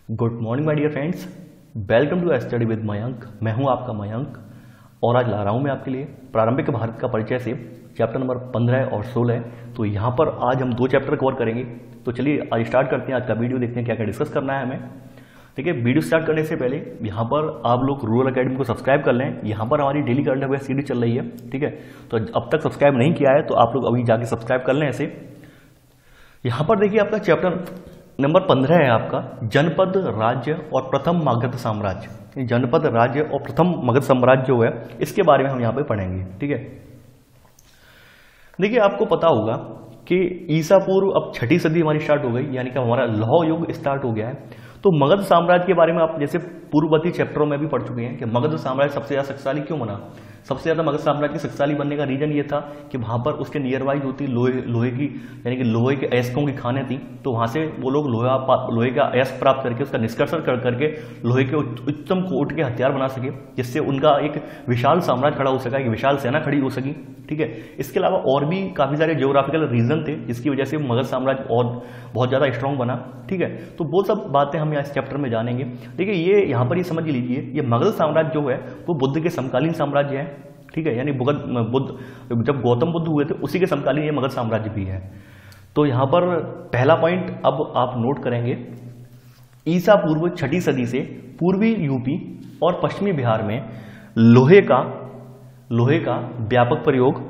Good morning my dear friends, welcome to study with Mayank. मैं हूं आपका मयंक और आज ला रहा हूं मैं आपके लिए प्रारंभिक भारत का परिचय से चैप्टर नंबर 15 और 16। तो यहां पर आज हम 2 चैप्टर कवर करेंगे। तो चलिए आज स्टार्ट करते हैं आज का वीडियो, देखते हैं क्या क्या डिस्कस करना है हमें। देखिए, वीडियो स्टार्ट करने से पहले यहाँ पर आप लोग रूरल एकेडमी को सब्सक्राइब कर लें। यहाँ पर हमारी डेली करंट अफेयर सीरीज चल रही है, ठीक है। तो अब तक सब्सक्राइब नहीं किया है तो आप लोग अभी जाके सब्सक्राइब कर लें ऐसे। यहाँ पर देखिए आपका चैप्टर नंबर 15 है आपका जनपद, राज्य और प्रथम मगध साम्राज्य। जनपद, राज्य और प्रथम मगध साम्राज्य जो है इसके बारे में हम यहाँ पे पढ़ेंगे, ठीक है। देखिए, आपको पता होगा कि ईसा पूर्व अब 6ठी सदी हमारी स्टार्ट हो गई, यानी कि हमारा लौह युग स्टार्ट हो गया है। तो मगध साम्राज्य के बारे में आप जैसे पूर्ववर्ती चैप्टरों में भी पढ़ चुके हैं कि मगध साम्राज्य सबसे ज्यादा शक्तिशाली क्यों बना। सबसे ज्यादा मगध साम्राज्य की शक्तिशाली बनने का रीजन ये था कि वहां पर उसके नियर बाई जो थी लोहे की, यानी कि लोहे के अयस्कों की खानें थी। तो वहां से वो लोग लोहे का अयस्क प्राप्त करके उसका निष्कर्षण कर करके लोहे के उच्चतम कोट के हथियार बना सके, जिससे उनका एक विशाल साम्राज्य खड़ा हो सका, एक विशाल सेना खड़ी हो सकी, ठीक है। इसके अलावा और भी काफी सारे जियोग्राफिकल रीजन थे जिसकी वजह से मगध साम्राज्य और बहुत ज्यादा स्ट्रांग बना, ठीक है। तो वो सब बातें हम इस चैप्टर में जानेंगे। देखिए, ये यहाँ पर ये समझ लीजिए, ये मगध साम्राज्य जो है वो बुद्ध के समकालीन साम्राज्य है, ठीक है। यानी बुद्ध जब गौतम बुद्ध हुए थे उसी के समकालीन ये मगध साम्राज्य भी है। तो यहाँ पर पहला पॉइंट अब आप नोट करेंगे, ईसा पूर्व 6ठी सदी से पूर्वी यूपी और पश्चिमी बिहार में लोहे का व्यापक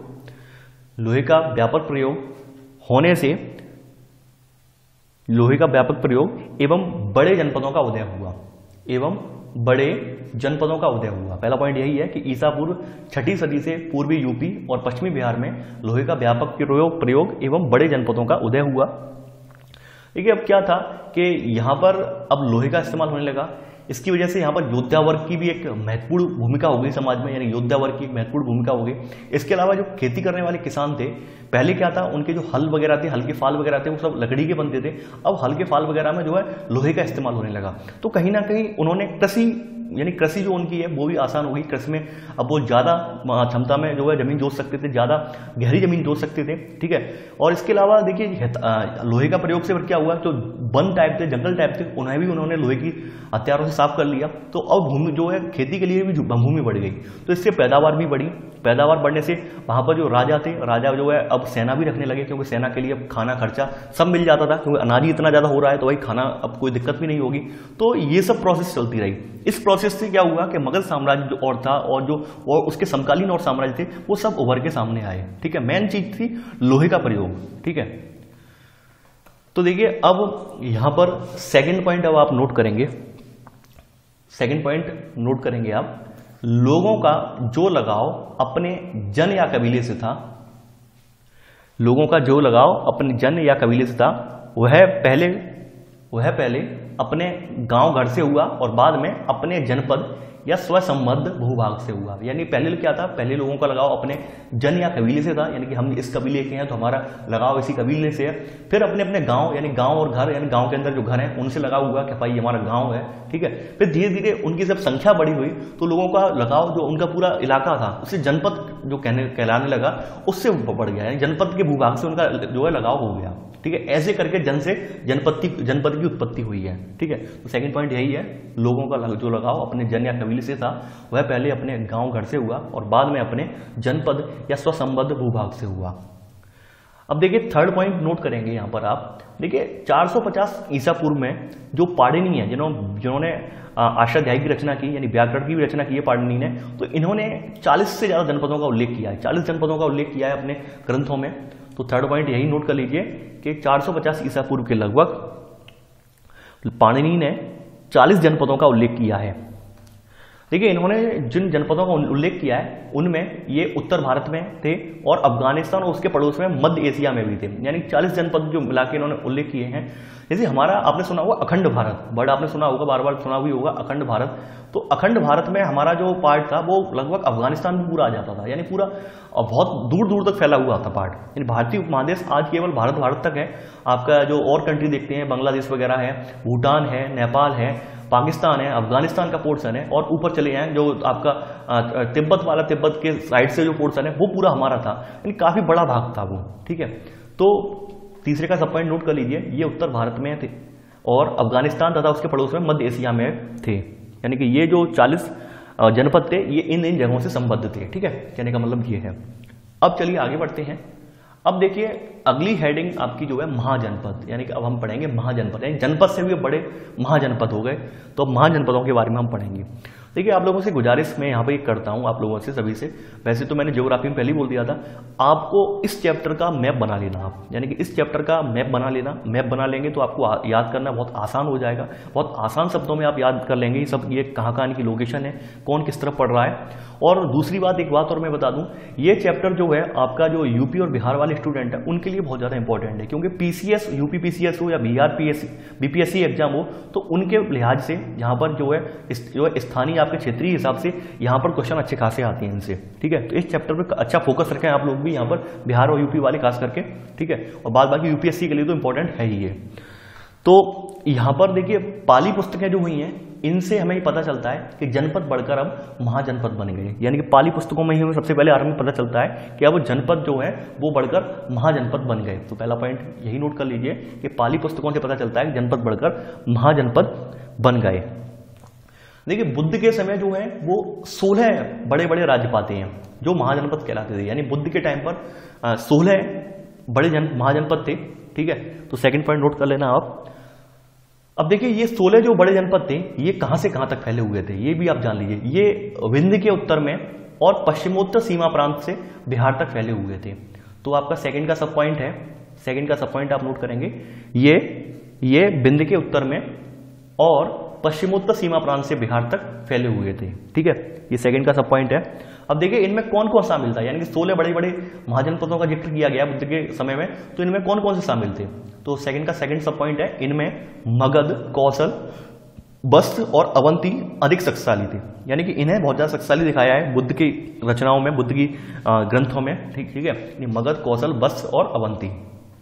होने से लोहे का व्यापक प्रयोग एवं बड़े जनपदों का उदय हुआ। पहला पॉइंट यही है कि ईसा पूर्व 6ठी सदी से पूर्वी यूपी और पश्चिमी बिहार में लोहे का व्यापक प्रयोग एवं बड़े जनपदों का उदय हुआ। देखिए, अब क्या था कि यहां पर अब लोहे का इस्तेमाल होने लगा। इसकी वजह से यहाँ पर योद्धा वर्ग की भी एक महत्वपूर्ण भूमिका हो गई समाज में, यानी योद्धा वर्ग की एक महत्वपूर्ण भूमिका हो गई। इसके अलावा जो खेती करने वाले किसान थे, पहले क्या था, उनके जो हल वगैरह थे, हल के फाल वगैरह थे, वो सब लकड़ी के बनते थे। अब हल के फाल वगैरह में जो है लोहे का इस्तेमाल होने लगा। तो कहीं ना कहीं उन्होंने कृषि जो उनकी है वो भी आसान हो गई। कृषि में अब वो ज्यादा क्षमता में जो है जमीन जोत सकते थे, ज्यादा गहरी जमीन जोत सकते थे, ठीक है। और इसके अलावा देखिए, लोहे का प्रयोग से क्या हुआ, जो वन टाइप थे, जंगल टाइप थे, उन्हें भी उन्होंने लोहे की हथियारों से साफ कर लिया। तो अब भूमि जो है खेती के लिए भी भूमि बढ़ गई, तो इससे पैदावार भी बढ़ी। पैदावार बढ़ने से वहां पर जो राजा जो है अब सेना भी रखने लगे, क्योंकि सेना के लिए अब खाना खर्चा सब मिल जाता था, क्योंकि अनाज ही इतना ज्यादा हो रहा है तो भाई खाना अब कोई दिक्कत भी नहीं होगी। तो ये सब प्रोसेस चलती रही। इस प्रोसेस से क्या हुआ कि मगध साम्राज्य जो और था और उसके समकालीन और साम्राज्य थे वो सब उभर के सामने आए, ठीक है। मेन चीज थी लोहे का प्रयोग, ठीक है। तो देखिए, अब यहां पर सेकंड पॉइंट अब आप नोट करेंगे आप, लोगों का जो लगाव अपने जन या कबीले से था, वह पहले अपने गांव घर से हुआ और बाद में अपने जनपद या स्वसंबद्ध भूभाग से हुआ। यानी पहले क्या था, पहले लोगों का लगाव अपने जन या कबीले से था, यानी कि हम इस कबीले के हैं तो हमारा लगाव इसी कबीले से है। फिर अपने अपने गांव, यानी गांव और घर, यानी गांव के अंदर जो घर हैं उनसे लगाव हुआ कि भाई हमारा गांव है, ठीक है। फिर धीरे धीरे उनकी जब संख्या बड़ी हुई तो लोगों का लगाव जो उनका पूरा इलाका था उससे जनपद जो कहलाने लगा, उससे बढ़ गया, यानी जनपद के भूभाग से उनका जो है लगाव हो गया, ठीक है। ऐसे करके जन से जनपद की उत्पत्ति हुई है, ठीक है। तो सेकंड पॉइंट यही है, लोगों का जो लगाव अपने जन या कबीले से था वह पहले अपने गांव घर से हुआ और बाद में अपने जनपद या स्वसंबद्ध भूभाग से हुआ। अब देखिए, थर्ड पॉइंट नोट करेंगे यहां पर आप। देखिए, 450 ईसा पूर्व में जो पाणिनि है, जिन्होंने अष्टाध्यायी की रचना की, यानी व्याकरण की भी रचना की है पाणिनि ने, तो इन्होंने 40 से ज्यादा जनपदों का उल्लेख किया है, 40 जनपदों का उल्लेख किया है अपने ग्रंथों में। तो थर्ड पॉइंट यही नोट कर लीजिए कि 450 ईसा पूर्व के लगभग पाणिनि ने 40 जनपदों का उल्लेख किया है। देखिए, इन्होंने जिन जनपदों का उल्लेख किया है उनमें ये उत्तर भारत में थे और अफगानिस्तान और उसके पड़ोस में मध्य एशिया में भी थे, यानी 40 जनपद जो मिला के इन्होंने उल्लेख किए हैं। जैसे हमारा आपने सुना होगा अखंड भारत, वर्ड आपने सुना होगा, बार बार सुना भी होगा अखंड भारत। तो अखंड भारत में हमारा जो पार्ट था वो लगभग अफगानिस्तान भी पूरा आ जाता था, यानी पूरा बहुत दूर दूर तक फैला हुआ था पार्ट। यानी भारतीय उपमहादेश आज केवल भारत तक है। आपका जो और कंट्री देखते हैं, बांग्लादेश वगैरह है, भूटान है, नेपाल है, पाकिस्तान है, अफगानिस्तान का पोर्शन है, और ऊपर चले जाएं जो आपका तिब्बत के साइड से जो पोर्शन है वो पूरा हमारा था, यानी काफी बड़ा भाग था वो, ठीक है। तो तीसरे का सब पॉइंट नोट कर लीजिए, ये उत्तर भारत में थे और अफगानिस्तान तथा उसके पड़ोस में मध्य एशिया में थे। यानी कि ये जो 40 जनपद थे ये इन जगहों से संबद्ध थे। ठीक है, कहने का मतलब ये है। अब चलिए आगे बढ़ते हैं। अब देखिए अगली हेडिंग आपकी जो है महाजनपद, यानी कि अब हम पढ़ेंगे महाजनपद, यानी जनपद से भी बड़े महाजनपद हो गए, तो अब महाजनपदों के बारे में हम पढ़ेंगे। देखिए आप लोगों से गुजारिश मैं यहाँ पे करता हूँ, आप लोगों से सभी से, वैसे तो मैंने ज्योग्राफी में पहले ही बोल दिया था, आपको इस चैप्टर का मैप बना लेना आप, यानी कि इस चैप्टर का मैप बना लेना। मैप बना लेंगे तो आपको याद करना बहुत आसान हो जाएगा, बहुत आसान शब्दों में आप याद कर लेंगे ये सब, ये कहाँ कहाँ की लोकेशन है, कौन किस तरफ पढ़ रहा है। और दूसरी बात, एक बात और मैं बता दूं, ये चैप्टर जो है आपका जो यूपी और बिहार वाले स्टूडेंट है उनके लिए बहुत ज़्यादा इंपॉर्टेंट है, क्योंकि पीसीएस, यूपी पीसीएस हो या बिहार बीपीएससी एग्जाम हो, तो उनके लिहाज से यहाँ पर जो है स्थानीय आपके क्षेत्रीय हिसाब से यहाँ पर क्वेश्चन अच्छे खासे आते हैं इनसे। ठीक है, तो इस चैप्टर पर अच्छा फोकस रखें आप लोग भी यहाँ पर, बिहार और यूपी वाले खास करके। ठीक है, और बाद बाकी यूपीएससी के लिए तो इंपॉर्टेंट है ही है। तो यहाँ पर देखिए पाली पुस्तकें जो हुई हैं इनसे हमें पता चलता है कि जनपद बढ़कर अब महाजनपद बन गए, यानी कि पाली पुस्तकों में ही हमें सबसे पहले आरंभ में पता चलता है कि अब जनपद जो है वो बढ़कर महाजनपद बन गए। तो पहला पॉइंट यही नोट कर लीजिए कि पाली पुस्तकों से पता चलता है कि जनपद बढ़कर महाजनपद बन गए। देखिए बुद्ध के समय जो है वो 16 बड़े बड़े राज्य पाते हैं जो महाजनपद कहलाते थे, यानी बुद्ध के टाइम पर 16 बड़े महाजनपद थे। ठीक है, तो सेकंड पॉइंट नोट कर लेना आप। अब देखिए ये 16 जो बड़े जनपद थे ये कहां से कहां तक फैले हुए थे ये भी आप जान लीजिए। ये विंध्य के उत्तर में और पश्चिमोत्तर सीमा प्रांत से बिहार तक फैले हुए थे। तो आपका सेकंड का सब पॉइंट है, सेकंड का सब पॉइंट आप नोट करेंगे, ये विंध्य के उत्तर में और पश्चिमोत्तर सीमा प्रांत से बिहार तक फैले हुए थे। ठीक है, ये सेकंड का सब पॉइंट है। अब देखिए इनमें कौन कौन शामिल था, यानी कि 16 बड़े बड़े महाजनपदों का जिक्र किया गया बुद्ध के समय में, तो इनमें कौन कौन से शामिल थे। तो सेकंड का सेकंड सब पॉइंट है, इनमें मगध, कौशल, बस्त और अवंती अधिक शक्तिशाली थे, यानी कि इन्हें बहुत ज्यादा शक्तिशाली दिखाया है बुद्ध की रचनाओं में, बुद्ध की ग्रंथों में। ठीक है, मगध, कौशल, बस्त और अवंती।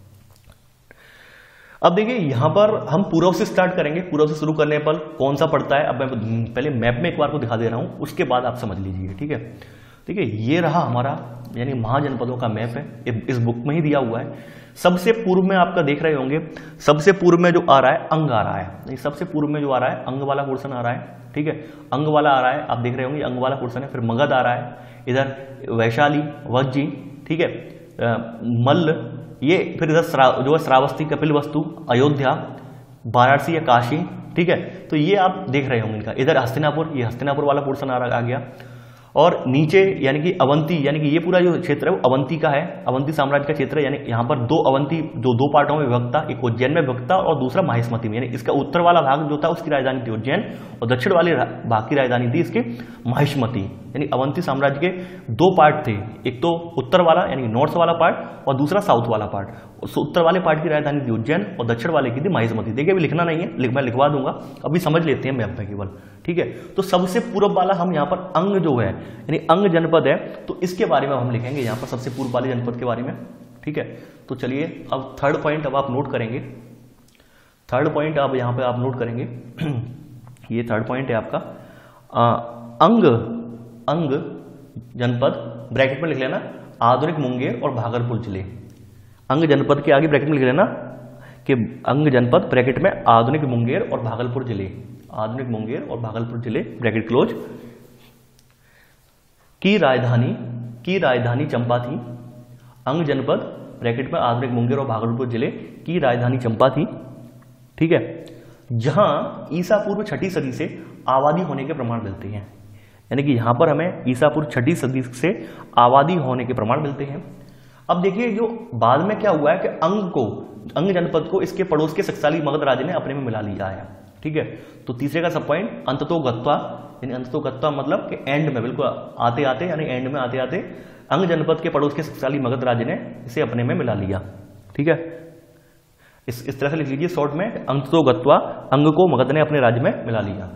अब देखिए यहां पर हम पूर्व से स्टार्ट करेंगे, पूर्व से शुरू करने पर कौन सा पड़ता है, अब मैं पहले मैप में एक बार को दिखा दे रहा हूं, उसके बाद आप समझ लीजिए। ठीक है, देखिए ये रहा हमारा यानी महाजनपदों का मैप है, इस बुक में ही दिया हुआ है। सबसे पूर्व में आपका देख रहे होंगे, सबसे पूर्व में जो आ रहा है अंग आ रहा है, सबसे पूर्व में जो आ रहा है अंग वाला पोर्शन आ रहा है। ठीक है, अंग वाला आ रहा है, आप देख रहे होंगे अंग वाला पोर्शन है। फिर मगध आ रहा है, इधर वैशाली, वज्जी, ठीक है, मल्ल, ये फिर इधर जो है श्रावस्ती, कपिलवस्तु, अयोध्या, वाराणसी या काशी। ठीक है, तो ये आप देख रहे होंगे इनका। इधर हस्तिनापुर, ये हस्तिनापुर वाला पोर्शन आ गया। और नीचे यानी कि अवंती, यानी कि ये पूरा जो क्षेत्र है वो अवंती का है, अवंती साम्राज्य का क्षेत्र है। यानी यहाँ पर दो अवंती जो दो पार्टों में विभक्त था, एक उज्जैन में विभक्त था और दूसरा माहिष्मती में। यानी इसका उत्तर वाला भाग जो था उसकी राजधानी थी उज्जैन और दक्षिण वाले भाग की राजधानी थी इसके माहिष्मती। यानी अवंती साम्राज्य के दो पार्ट थे, एक तो उत्तर वाला यानी नॉर्थ वाला पार्ट और दूसरा साउथ वाला पार्ट। उत्तर वाले पार्ट की राजधानी थी उज्जैन और दक्षिण वाले की थी माहिष्मती। देखिए अभी लिखना नहीं है, मैं लिखवा दूंगा, अभी समझ लेते हैं मैप में केवल। ठीक है, तो सबसे पूर्व वाला हम यहाँ पर अंग जो है यानी अंग जनपद है, तो इसके बारे में हम लिखेंगे यहाँ पर सबसे पूर्व वाले जनपद के बारे में। ठीक है, तो चलिए अब थर्ड पॉइंट अब आप नोट करेंगे, थर्ड पॉइंट अब यहाँ पे आप नोट करेंगे ये थर्ड पॉइंट है आपका अंग जनपद, ब्रैकेट में लिख लेना आधुनिक मुंगेर और भागलपुर जिले। अंग जनपद के आगे ब्रैकेट में लिख लेना कि अंग जनपद ब्रैकेट में आधुनिक मुंगेर और भागलपुर जिले, आधुनिक मुंगेर और भागलपुर जिले ब्रैकेट क्लोज। की राजधानी चंपा थी। अंग जनपद ब्रैकेट में आधुनिक मुंगेर और भागलपुर जिले की राजधानी चंपा थी। ठीक है, जहां ईसा पूर्व 6ठी सदी से आबादी होने के प्रमाण मिलते हैं, यानी कि यहां पर हमें ईसा पूर्व 6ठी सदी से आबादी होने के प्रमाण मिलते हैं। अब देखिए जो बाद में क्या हुआ है कि अंग जनपद को इसके पड़ोस के शक्तिशाली मगध राज्य ने अपने में मिला लिया है। ठीक है, तो तीसरे का सब पॉइंट अंततो गत्वा, यानी अंततो गत्वा मतलब कि एंड में बिल्कुल आते आते यानी एंड में आते आते अंग जनपद के पड़ोस के शक्तिशाली मगध राज्य ने इसे अपने में मिला लिया। ठीक है, इस तरह से लिख लीजिए शॉर्ट में, अंततो गत्वा अंग को मगध ने अपने राज्य में मिला लिया।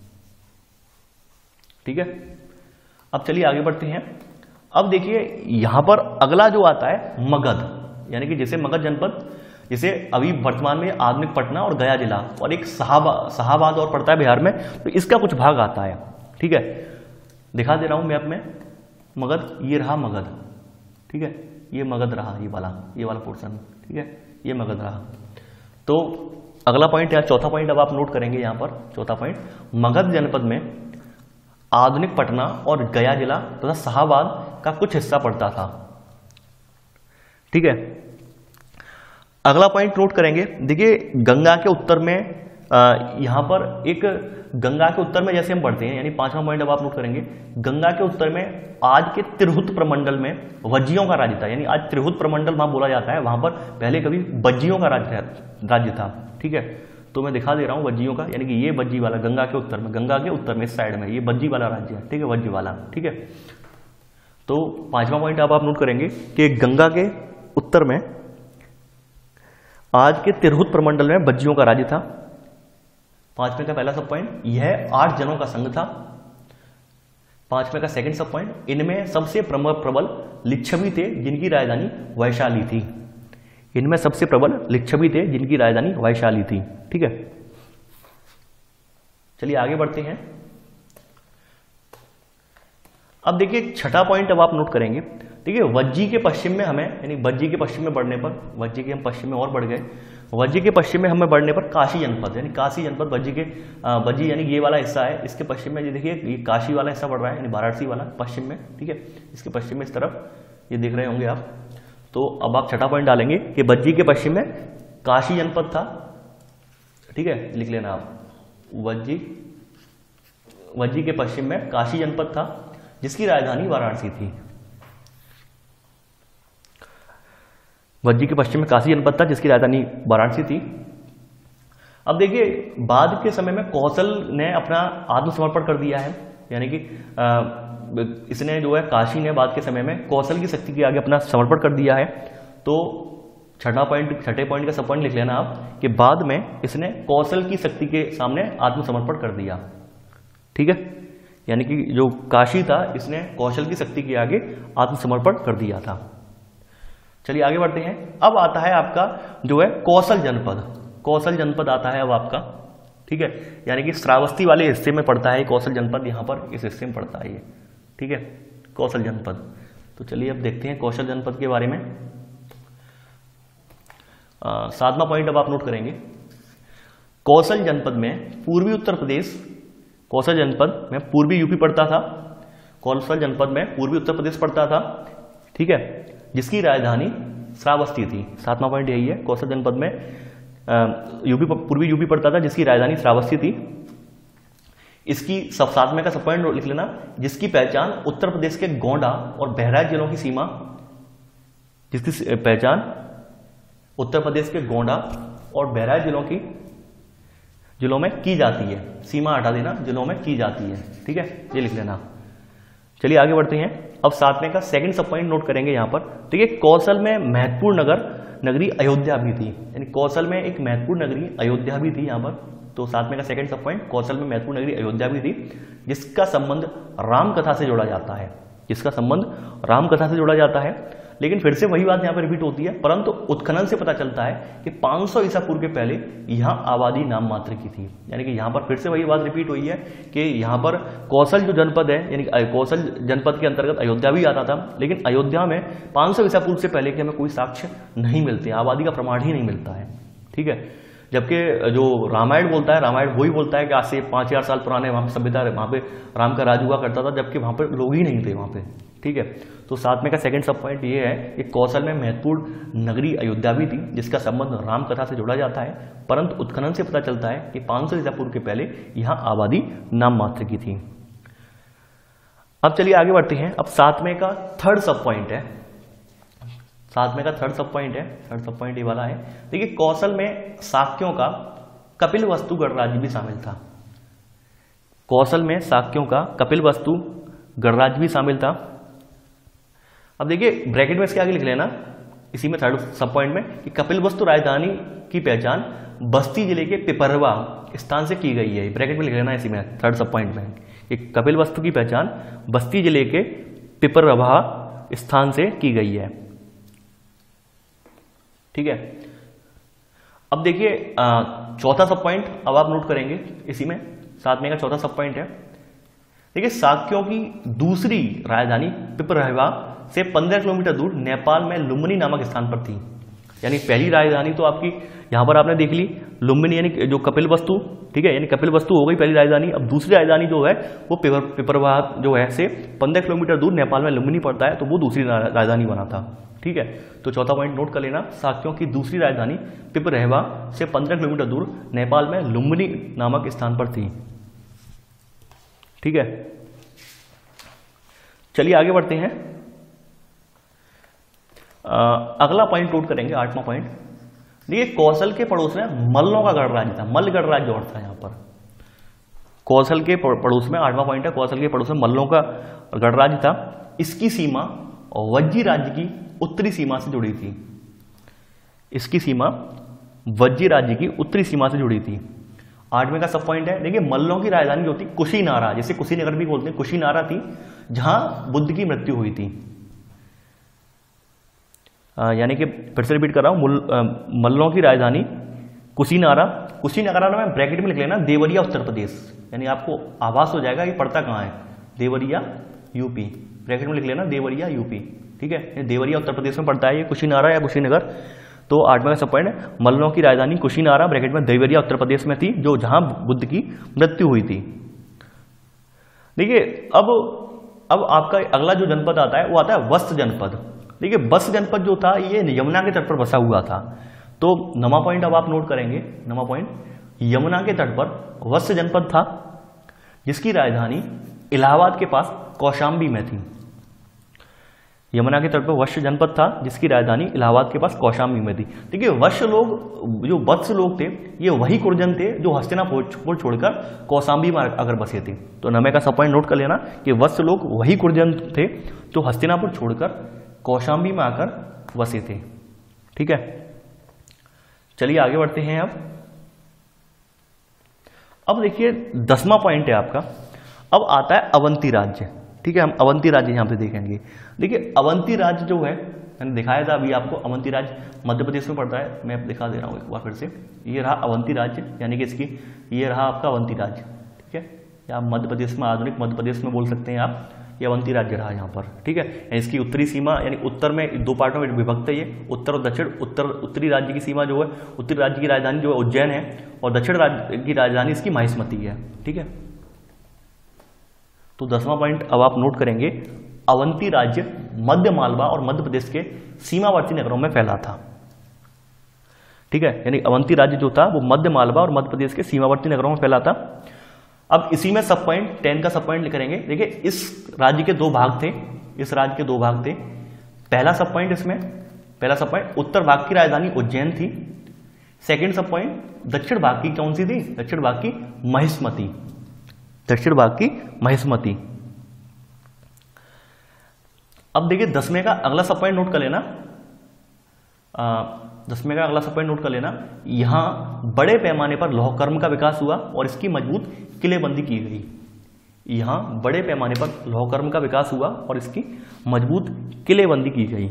ठीक है, अब चलिए आगे बढ़ते हैं। अब देखिए यहां पर अगला जो आता है मगध, यानी कि जैसे मगध जनपद, जैसे अभी वर्तमान में आधुनिक पटना और गया जिला और एक शाहाबाद और पड़ता है बिहार में, तो इसका कुछ भाग आता है। ठीक है, दिखा दे रहा हूं मैप में मगध, ये रहा मगध। ठीक है, ये मगध रहा, ये वाला पोर्शन। ठीक है, ये मगध रहा। तो अगला पॉइंट है, चौथा पॉइंट अब आप नोट करेंगे यहां पर। चौथा पॉइंट, मगध जनपद में आधुनिक पटना और गया जिला तथा शाहाबाद का कुछ हिस्सा पड़ता था। ठीक है, अगला पॉइंट नोट करेंगे। देखिए गंगा के उत्तर में यहां पर एक गंगा के उत्तर में जैसे हम पढ़ते हैं, यानी पांचवा पॉइंट अब आप नोट करेंगे, गंगा के उत्तर में आज के तिरहुत प्रमंडल में वज्जियों का राज्य था। यानी आज तिरहुत प्रमंडल वहां बोला जाता है, वहां पर पहले कभी वज्जियों का राज्य था। ठीक है, तो मैं दिखा दे रहा हूं वज्जियों का, यानी कि ये वज्जी वाला गंगा के उत्तर में, गंगा के उत्तर में इस साइड में ये वज्जी वाला राज्य है। ठीक है, वज्जी वाला। ठीक है, तो पांचवा पॉइंट अब आप नोट करेंगे कि गंगा के उत्तर में आज के तिरहुत प्रमंडल में वज्जियों का राज्य था। पांचवें का पहला सब पॉइंट, यह 8 जनों का संघ था। पांचवें का सेकंड सब पॉइंट, इनमें सबसे प्रबल लिच्छवी थे जिनकी राजधानी वैशाली थी। इनमें सबसे प्रबल लिच्छवी थे जिनकी राजधानी वैशाली थी। ठीक है, चलिए आगे बढ़ते हैं। अब देखिए छठा पॉइंट अब आप नोट करेंगे। देखिए वज्जी के पश्चिम में हमें, यानी वज्जी के पश्चिम में बढ़ने पर, वज्जी के हम पश्चिम में और बढ़ गए, वज्जी के पश्चिम में हमें बढ़ने पर काशी जनपद, यानी काशी जनपद वज्जी के वज्जी यानी ये वाला हिस्सा है, इसके पश्चिम में ये देखिए ये काशी वाला हिस्सा बढ़ रहा है, यानी वाराणसी वाला पश्चिम में। ठीक है, इसके पश्चिम में इस तरफ ये देख रहे होंगे आप। तो अब आप छठा पॉइंट डालेंगे कि वज्जी के पश्चिम में काशी जनपद था। ठीक है, लिख लेना आप, वज्जी के पश्चिम में काशी जनपद था जिसकी राजधानी वाराणसी थी। वज्जी के पश्चिम में काशी जनपद था जिसकी राजधानी वाराणसी थी। अब देखिए बाद के समय में कौशल ने अपना आत्मसमर्पण कर दिया है, यानी कि इसने जो है काशी ने बाद के समय में कौशल की शक्ति के आगे अपना समर्पण कर दिया है। तो छठे पॉइंट का सब पॉइंट लिख लेना आप कि बाद में इसने कौशल की शक्ति के सामने आत्मसमर्पण कर दिया। ठीक है, यानी कि जो काशी था इसने कौशल की शक्ति के आगे आत्मसमर्पण कर दिया था। चलिए आगे बढ़ते हैं। अब आता है आपका जो है कौशल जनपद। कौशल जनपद आता है अब आपका। ठीक है, यानी कि श्रावस्ती वाले हिस्से में पड़ता है कौशल जनपद, यहां पर इस हिस्से में पड़ता है ये। ठीक है, कौशल जनपद। तो चलिए अब देखते हैं कौशल जनपद के बारे में। सातवां पॉइंट अब आप नोट करेंगे। कौशल जनपद में पूर्वी उत्तर प्रदेश, कौशल जनपद में पूर्वी यूपी पड़ता था। कौशल जनपद में पूर्वी उत्तर प्रदेश पड़ता था। ठीक है, जिसकी राजधानी श्रावस्ती थी। सातवां पॉइंट यही है, कौशल जनपद में पूर्वी यूपी पड़ता था जिसकी राजधानी श्रावस्ती थी। इसकी सातवें का सब पॉइंट लिख लेना, जिसकी पहचान उत्तर प्रदेश के गोंडा और बहराइच जिलों की सीमा, जिसकी पहचान उत्तर प्रदेश के गोंडा और बहराइच जिलों में की जाती है। सीमा हटा देना, जिलों में की जाती है। ठीक है, ये लिख लेना। चलिए आगे बढ़ते हैं। अब सातवें का सेकंड सब पॉइंट नोट करेंगे यहां पर। ठीक है, कौशल में महत्वपूर्ण नगरी अयोध्या भी थी, यानी कौशल में एक महत्वपूर्ण नगरी अयोध्या भी थी यहां पर। तो सातवें का सेकंड सब पॉइंट, कौशल में महत्वपूर्ण नगरी अयोध्या भी थी जिसका संबंध रामकथा से जोड़ा जाता है, जिसका संबंध रामकथा से जोड़ा जाता है। लेकिन फिर से वही बात यहां पर रिपीट होती है, परंतु उत्खनन से पता चलता है कि 500 ईसा पूर्व के पहले यहां आबादी नाम मात्र की थी। यानी कि यहां पर फिर से वही बात रिपीट हुई है कि यहां पर कौशल जो जनपद है, यानी कौशल जनपद के अंतर्गत अयोध्या भी आता था, लेकिन अयोध्या में 500 ईसा पूर्व से पहले के हमें कोई साक्ष्य नहीं मिलते, आबादी का प्रमाण ही नहीं मिलता है। ठीक है, जबकि जो रामायण बोलता है, रामायण वही बोलता है कि आज से 5000 साल पुराने वहां पर सभ्यता, वहां पे राम का राज हुआ करता था, जबकि वहां पर लोग ही नहीं थे वहां पे। ठीक है, तो सातवें का सेकंड सब पॉइंट ये है कि कौशल में महत्वपूर्ण नगरी अयोध्या भी थी जिसका संबंध राम कथा से जोड़ा जाता है, परंतु उत्खनन से पता चलता है कि 500 ईसा पूर्व के पहले यहां आबादी नाम मात्र की थी। अब चलिए आगे बढ़ते हैं। अब सातवें का थर्ड सब पॉइंट है, सातवें का थर्ड सब पॉइंट है, थर्ड सब पॉइंट ये वाला है। देखिए कौशल में शाक्यों का कपिलवस्तु गणराज्य भी शामिल था। कौशल में शाक्यों का कपिलवस्तु गणराज्य भी शामिल था। अब देखिए ब्रैकेट में इसके आगे लिख लेना, इसी में थर्ड सब पॉइंट में, कि कपिलवस्तु राजधानी की पहचान बस्ती जिले के पिपरवा स्थान से की गई है। ब्रैकेट में लिख लेना इसी में थर्ड सब पॉइंट में, कि कपिलवस्तु की पहचान बस्ती जिले के पिपरवा स्थान से की गई है। ठीक है, अब देखिए चौथा सब पॉइंट अब आप नोट करेंगे इसी में, सातवें का चौथा सब पॉइंट है। देखिए शाक्यों की दूसरी राजधानी पिपरवा से 15 किलोमीटर दूर नेपाल में लुम्बिनी नामक स्थान पर थी। यानी पहली राजधानी तो आपकी यहाँ पर आपने देख ली लुम्बिनी यानी जो कपिलवस्तु, ठीक है, यानी कपिलवस्तु हो गई पहली राजधानी। अब दूसरी राजधानी जो है वो पिपरवाह जो है से 15 किलोमीटर दूर नेपाल में लुम्बिनी पड़ता है, तो वो दूसरी राजधानी बना था। ठीक है, तो चौथा पॉइंट नोट कर लेना, शाक्यों की दूसरी राजधानी पिपरवाह से 15 किलोमीटर दूर नेपाल में लुम्बिनी नामक स्थान पर थी। ठीक है, चलिए आगे बढ़ते हैं। अगला पॉइंट नोट करेंगे, 8वां पॉइंट। देखिए कौशल के पड़ोस में मल्लों का गणराज्य था, मल्ल गणराज्य और था यहाँ पर। कौशल के पड़ोस में 8वां पॉइंट है, कौशल के पड़ोस में मल्लों का गणराज्य था। इसकी सीमा वज्जी राज्य की उत्तरी सीमा से जुड़ी थी। इसकी सीमा वज्जी राज्य की उत्तरी सीमा से जुड़ी थी। 8वें का सब पॉइंट है, देखिए मल्लों की राजधानी जो थी कुशीनारा, जैसे कुशीनगर भी बोलते हैं, कुशीनारा थी जहां बुद्ध की मृत्यु हुई थी। यानी कि फिर से रिपीट कर रहा हूं, मल्लों की राजधानी कुशीनारा। कुशीनगरा में ब्रैकेट में लिख लेना देवरिया उत्तर प्रदेश, यानी आपको आभास हो जाएगा ये पड़ता कहाँ है, देवरिया यूपी। ब्रैकेट में लिख लेना देवरिया यूपी। ठीक है, देवरिया उत्तर प्रदेश में पड़ता है ये कुशीनारा या कुशीनगर। तो 8वें का सब पॉइंट है, मल्लों की राजधानी कुशीनारा ब्रैकेट में देवरिया उत्तर प्रदेश में थी, जो जहां बुद्ध की मृत्यु हुई थी। देखिए अब आपका अगला जो जनपद आता है वो आता है वस्त जनपद। देखिए वस्त जनपद जो था ये यमुना के तट पर बसा हुआ था। तो 9वां पॉइंट अब आप नोट करेंगे, 9वां पॉइंट, यमुना के तट पर वस्त जनपद था जिसकी राजधानी इलाहाबाद के पास कौशाम्बी में थी। यमुना के तट पर वत्स जनपद था जिसकी राजधानी इलाहाबाद के पास कौशाम्बी में थी। देखिए वत्स लोग, जो वत्स लोग थे, ये वही कुरजन थे जो हस्तिनापुर छोड़कर कौशाम्बी में अगर बसे थे। तो 9वें का सब पॉइंट नोट कर लेना कि वत्स लोग वही कुरजन थे जो हस्तिनापुर छोड़कर कौशाम्बी में आकर बसे थे। ठीक है, चलिए आगे बढ़ते हैं। अब देखिए 10वां पॉइंट है आपका, अब आता है अवंती राज्य। ठीक है, हम अवंती राज्य यहां पे देखेंगे। देखिए अवंती राज्य जो है, मैंने दिखाया था अभी आपको, अवंती राज्य मध्य प्रदेश में पड़ता है। मैं दिखा दे रहा हूं एक बार फिर से, ये रहा अवंती राज्य, यानी कि इसकी ये रहा आपका अवंती राज्य। ठीक है, या मध्य प्रदेश में, आधुनिक मध्य प्रदेश में बोल सकते हैं आप, ये अवंती राज्य रहा यहाँ पर। ठीक है, इसकी उत्तरी सीमा यानी उत्तर में 2 पार्टों में विभक्त है ये, उत्तर और दक्षिण। उत्तरी राज्य की सीमा जो है, उत्तरी राज्य की राजधानी जो है उज्जैन है, और दक्षिण राज्य की राजधानी इसकी माहिष्मती है। ठीक है, तो 10वां पॉइंट अब आप नोट करेंगे, अवंती राज्य मध्य मालवा और मध्य प्रदेश के सीमावर्ती नगरों में फैला था। ठीक है, यानी अवंती राज्य जो था वो मध्य मालवा और मध्य प्रदेश के सीमावर्ती नगरों में फैला था। अब इसी में सब पॉइंट 10 का सब पॉइंट करेंगे। देखिए इस राज्य के 2 भाग थे, इस राज्य के 2 भाग थे। पहला सब पॉइंट इसमें, पहला सब पॉइंट उत्तर भाग की राजधानी उज्जैन थी। सेकंड सब पॉइंट दक्षिण भाग की कौन सी थी, दक्षिण भाग की महिष्मती, दक्षिण भाग की महिष्मती। अब देखिए 10वें का अगला सब पॉइंट नोट कर लेना, 10वें का अगला सब पॉइंट नोट कर लेना, यहां बड़े पैमाने पर लौह कर्म का विकास हुआ और इसकी मजबूत किलेबंदी की गई। यहां बड़े पैमाने पर लौह कर्म का विकास हुआ और इसकी मजबूत किलेबंदी की गई।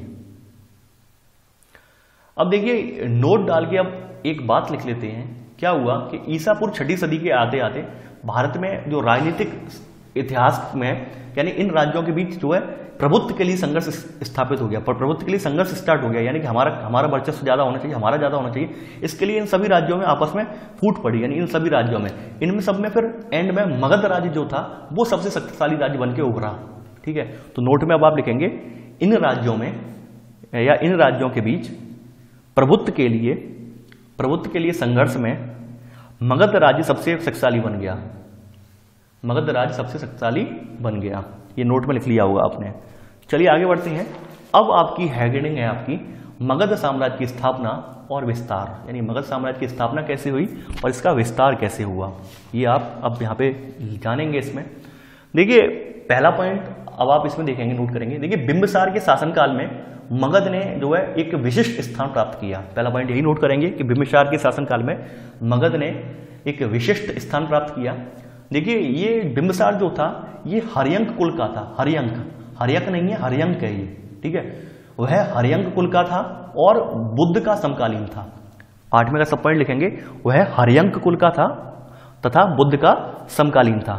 अब देखिए नोट डाल के अब एक बात लिख लेते हैं। क्या हुआ कि ईसा पूर्व 6वीं सदी के आते आते भारत में जो राजनीतिक इतिहास में, यानी इन राज्यों के बीच जो है प्रभुत्व के लिए संघर्ष स्थापित हो गया, पर प्रभुत्व के लिए संघर्ष स्टार्ट हो गया, यानी कि हमारा वर्चस्व ज्यादा होना चाहिए, हमारा ज्यादा होना चाहिए। इसके लिए इन सभी राज्यों में आपस में फूट पड़ी, यानी इन सभी राज्यों में, इनमें सब में फिर एंड में मगध राज्य जो था वो सबसे शक्तिशाली राज्य बन के उभरा। ठीक है, तो नोट में अब आप लिखेंगे इन राज्यों में या इन राज्यों के बीच प्रभुत्व के लिए संघर्ष में मगध राज्य सबसे शक्तिशाली बन गया, मगध राज्य सबसे शक्तिशाली बन गया। ये नोट में लिख लिया होगा आपने। चलिए आगे बढ़ते हैं। अब आपकी हेडिंग है आपकी मगध साम्राज्य की स्थापना और विस्तार, यानी मगध साम्राज्य की स्थापना कैसे हुई और इसका विस्तार कैसे हुआ, ये आप अब यहाँ पे जानेंगे। इसमें देखिए पहला पॉइंट अब आप इसमें देखेंगे, नोट करेंगे। देखिए बिंबिसार के शासनकाल में मगध ने जो है एक विशिष्ट स्थान प्राप्त किया। पहला पॉइंट यही नोट करेंगे कि बिंबिसार के शासनकाल में मगध ने एक विशिष्ट स्थान प्राप्त किया। देखिए ये बिंबिसार जो था ये हर्यंक कुल का था, हर्यक नहीं है, हर्यंक है ये। ठीक है, वह हर्यंक कुल का था और बुद्ध का समकालीन था। 8वें का सब पॉइंट लिखेंगे, वह हर्यंक कुल का था तथा बुद्ध का समकालीन था।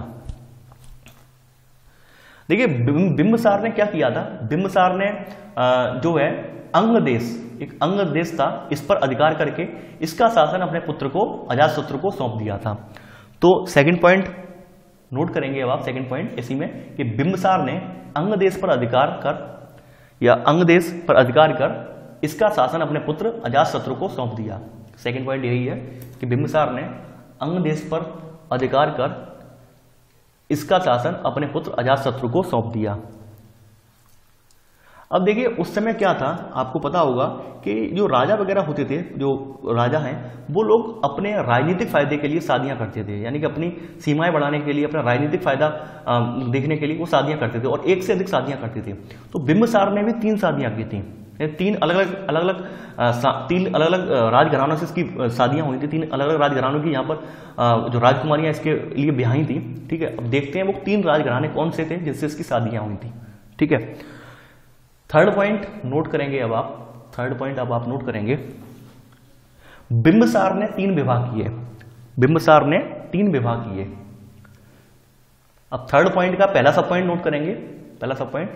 देखिए बिंबिसार ने क्या किया था, बिंबिसार ने जो है अंग देश, एक अंग देश था, इस पर अधिकार करके इसका शासन अपने पुत्र को अजातशत्रु को सौंप दिया था। तो सेकंड पॉइंट नोट करेंगे अब आप, सेकंड पॉइंट इसी में कि बिंबिसार ने अंग देश पर अधिकार कर या अंग देश पर अधिकार कर इसका शासन अपने पुत्र अजातशत्रु को सौंप दिया। सेकंड पॉइंट यही है कि बिंबिसार ने अंग देश पर अधिकार कर इसका शासन अपने पुत्र अजातशत्रु को सौंप दिया। अब देखिए उस समय क्या था, आपको पता होगा कि जो राजा वगैरह होते थे, जो राजा हैं, वो लोग अपने राजनीतिक फायदे के लिए शादियां करते थे, यानी कि अपनी सीमाएं बढ़ाने के लिए, अपना राजनीतिक फायदा देखने के लिए वो शादियां करते थे और एक से अधिक शादियां करते थे। तो बिंबिसार ने भी 3 शादियां की थी, 3 अलग अलग राजघरानों से इसकी शादियां हुई थी, 3 अलग अलग राजघरानों की यहाँ पर जो राजकुमारियां इसके लिए ब्याही थी। ठीक है, अब देखते हैं वो 3 राजघराने कौन से थे जिससे इसकी शादियां हुई थी। ठीक है, थर्ड पॉइंट नोट करेंगे अब आप, थर्ड पॉइंट अब आप नोट करेंगे, बिंबिसार ने 3 विवाह किए, बिंबिसार ने 3 विवाह किए। अब थर्ड पॉइंट का पहला सब पॉइंट नोट करेंगे, पहला सब पॉइंट,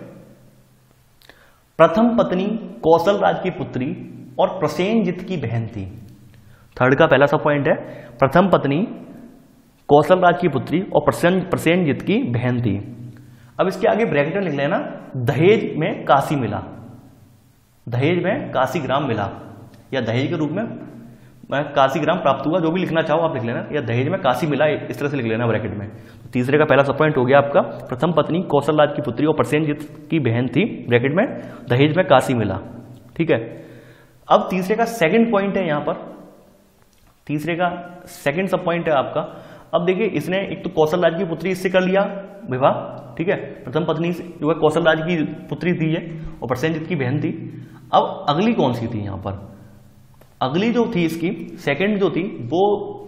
प्रथम पत्नी कौशल राज की पुत्री और प्रसेनजित की बहन थी। थर्ड का पहला सब पॉइंट है, प्रथम पत्नी कौशल राज की पुत्री और प्रसेनजित की बहन थी। अब इसके आगे ब्रैकेट में लिख लेना, दहेज में काशी मिला, दहेज में काशी ग्राम मिला, या दहेज के रूप में काशी ग्राम प्राप्त हुआ, जो भी लिखना चाहो आप लिख लेना, या दहेज में काशी मिला, इस तरह से लिख लेना ब्रैकेट में। तो तीसरे का पहला सब पॉइंट हो गया आपका, प्रथम पत्नी कौशल राज की पुत्री और प्रसेनजित की बहन थी, ब्रैकेट में दहेज में काशी मिला। ठीक है, अब तीसरे का सेकंड पॉइंट है यहां पर, तीसरे का सेकंड सब पॉइंट है आपका। अब देखिए इसने एक तो कौशल राज की पुत्री इससे कर लिया विवाह, ठीक है, प्रथम पत्नी जो है कौशल राज की पुत्री थी ये और प्रसेनजित की बहन थी। अब अगली कौन सी थी यहां पर, अगली जो थी इसकी सेकंड जो थी वो,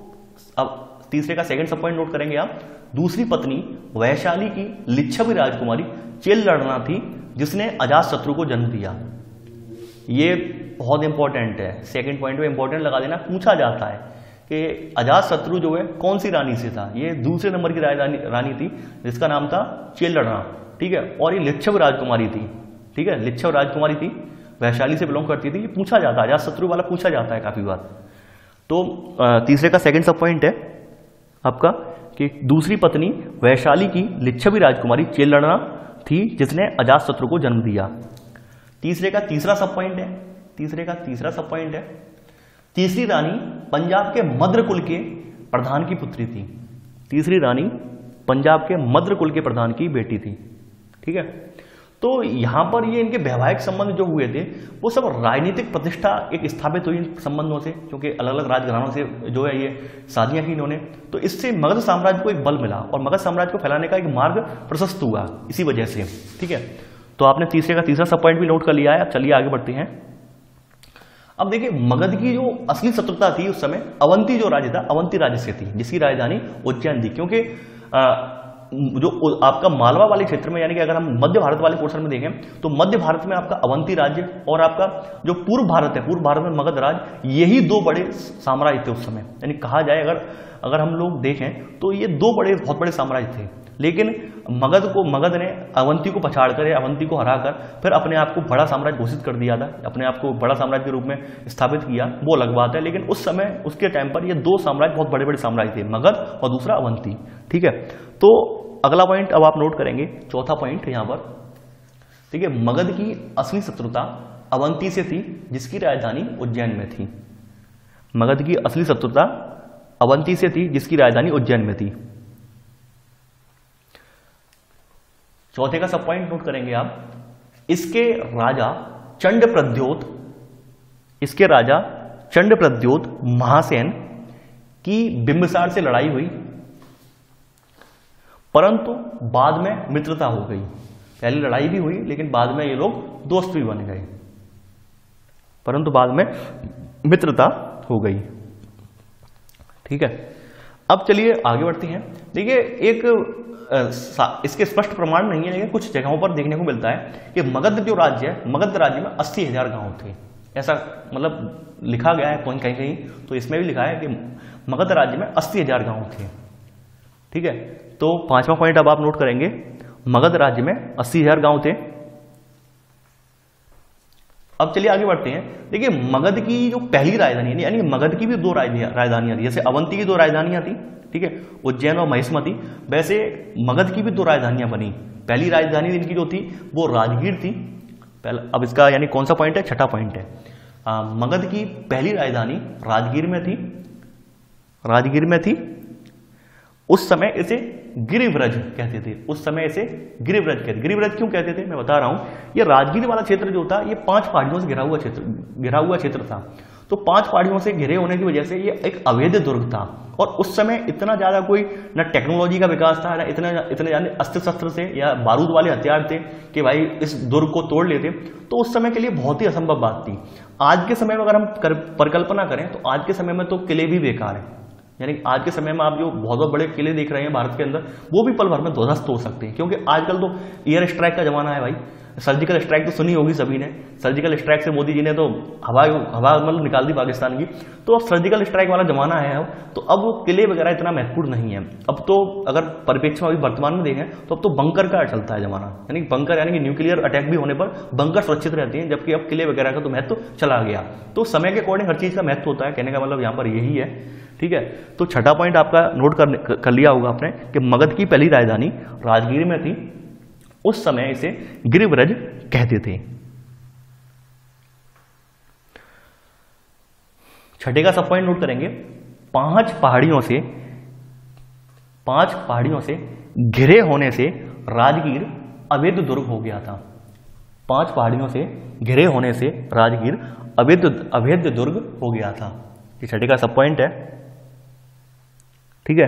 अब तीसरे का सेकंड सब पॉइंट नोट करेंगे आप, दूसरी पत्नी वैशाली की लिच्छवी राजकुमारी चेल्लड़ना थी जिसने अजातशत्रु को जन्म दिया। ये बहुत इंपॉर्टेंट है, सेकंड पॉइंट में इंपॉर्टेंट लगा देना, पूछा जाता है कि अजातशत्रु जो है कौन सी रानी से था। ये दूसरे नंबर की रानी थी जिसका नाम था चेल्लड़ना। ठीक है, और ये लिच्छवी राजकुमारी थी। ठीक है, लिच्छवी राजकुमारी थी, वैशाली से बिलोंग करती थी। ये पूछा जाता है, अजातशत्रु वाला पूछा जाता है काफी बार। तो तीसरे का सेकंड सब पॉइंट है आपका कि दूसरी पत्नी वैशाली की लिच्छवी राजकुमारी चेल्लड़ना थी जिसने अजातशत्रु को जन्म दिया। तीसरे का तीसरा सब पॉइंट है, तीसरे का तीसरा सब पॉइंट है, तीसरी रानी पंजाब के मद्र कुल के प्रधान की पुत्री थी। तीसरी रानी पंजाब के मद्र कुल के प्रधान की बेटी थी। ठीक है, तो यहां पर ये इनके वैवाहिक संबंध जो हुए थे वो सब राजनीतिक प्रतिष्ठा एक स्थापित हुई इन संबंधों से, क्योंकि अलग अलग राजघरानों से जो है ये शादियां की इन्होंने। तो इससे मगध साम्राज्य को एक बल मिला और मगध साम्राज्य को फैलाने का एक मार्ग प्रशस्त हुआ इसी वजह से। ठीक है, तो आपने तीसरे का तीसरा सब पॉइंट भी नोट कर लिया है। चलिए आगे बढ़ते हैं। अब देखिए मगध की जो असली शत्रुता थी उस समय अवंती जो राज्य था, अवंती राज्य से थी जिसकी राजधानी उज्जैन थी। क्योंकि जो आपका मालवा वाले क्षेत्र में, यानी कि अगर हम मध्य भारत वाले पोर्शन में देखें तो मध्य भारत में आपका अवंती राज्य और आपका जो पूर्व भारत है, पूर्व भारत में मगध राज्य, यही 2 बड़े साम्राज्य थे उस समय। यानी कहा जाए अगर हम लोग देखें तो ये 2 बहुत बड़े साम्राज्य थे। लेकिन मगध ने अवंती को पछाड़कर, अवंती को हराकर फिर अपने आप को बड़ा साम्राज्य घोषित कर दिया था, अपने आप को बड़ा साम्राज्य के रूप में स्थापित किया, वो अलग बात है। लेकिन उस समय उसके टाइम पर ये 2 साम्राज्य बहुत बड़े बड़े साम्राज्य थे, मगध और दूसरा अवंती। ठीक है, तो अगला पॉइंट अब आप नोट करेंगे, चौथा पॉइंट यहां पर। ठीक है, मगध की असली शत्रुता अवंती से थी जिसकी राजधानी उज्जैन में थी। मगध की असली शत्रुता अवंती से थी जिसकी राजधानी उज्जैन में थी। चौथे का सब पॉइंट नोट करेंगे आप, इसके राजा चंडप्रद्योत महासेन की बिंबिसार से लड़ाई हुई, परंतु बाद में मित्रता हो गई। पहले लड़ाई भी हुई लेकिन बाद में ये लोग दोस्त भी बन गए, परंतु बाद में मित्रता हो गई। ठीक है, अब चलिए आगे बढ़ते हैं। देखिए एक इसके स्पष्ट प्रमाण नहीं है लेकिन कुछ जगहों पर देखने को मिलता है कि मगध जो राज्य है, मगध राज्य में 80,000 गांव थे, ऐसा मतलब लिखा गया है कहीं कहीं। तो इसमें भी लिखा है कि मगध राज्य में 80,000 गांव थे। ठीक है, तो 5वां पॉइंट अब आप नोट करेंगे, मगध राज्य में 80,000 गांव थे। अब चलिए आगे बढ़ते हैं। देखिए मगध की जो पहली राजधानी यानी मगध की भी दो राजधानियां थी, जैसे अवंती की दो राजधानियां थी, ठीक है, उज्जैन और महिष्मती, वैसे मगध की भी दो राजधानियां बनी। पहली राजधानी इनकी जो थी वो राजगीर थी। पहला, अब इसका यानी कौन सा पॉइंट है, छठा पॉइंट है। मगध की पहली राजधानी राजगीर में थी, राजगीर में थी। उस समय इसे गिरिव्रज कहते थे, उस समय इसे गिरिव्रज कहते। गिरिव्रज क्यों कहते थे मैं बता रहा हूं। ये राजगीर वाला क्षेत्र जो था ये 5 पहाड़ियों से घिरा हुआ क्षेत्र था। तो 5 पहाड़ियों से घिरे होने की वजह से ये एक अवैध दुर्ग था, और उस समय इतना ज्यादा कोई ना टेक्नोलॉजी का विकास था, ना इतने ज्यादा अस्त्र शस्त्र से या बारूद वाले हथियार थे कि भाई इस दुर्ग को तोड़ लेते। तो उस समय के लिए बहुत ही असंभव बात थी। आज के समय में अगर हम परिकल्पना करें तो आज के समय में तो किले भी बेकार है, यानी आज के समय में आप जो बहुत बड़े किले देख रहे हैं भारत के अंदर, वो भी पल भर में ध्वस्त हो सकते हैं, क्योंकि आजकल तो एयर स्ट्राइक का जमाना है भाई। सर्जिकल स्ट्राइक तो सुनी होगी सभी ने, सर्जिकल स्ट्राइक से मोदी जी ने तो हवा मतलब निकाल दी पाकिस्तान की। तो अब सर्जिकल स्ट्राइक वाला जमाना है अब, तो अब वो किले वगैरह इतना महत्वपूर्ण नहीं है। अब तो अगर परिप्रेक्ष्य में अभी वर्तमान में देखें तो अब तो बंकर का चलता है जमाना, यानी बंकर यानी कि न्यूक्लियर अटैक भी होने पर बंकर सुरक्षित रहते हैं, जबकि अब किले वगैरह का तो महत्व चला गया। तो समय के अकॉर्डिंग हर चीज का महत्व होता है, कहने का मतलब यहाँ पर यही है, ठीक है। तो छठा पॉइंट आपका नोट कर लिया होगा आपने कि मगध की पहली राजधानी राजगीर में थी, उस समय इसे गिरिव्रज कहते थे। छठे का सब पॉइंट नोट करेंगे। 5 पहाड़ियों से घिरे होने से राजगीर अवैध दुर्ग हो गया था। 5 पहाड़ियों से घिरे होने से राजगीर अवैध दुर्ग हो गया था। ये छठे का सब पॉइंट है, ठीक है।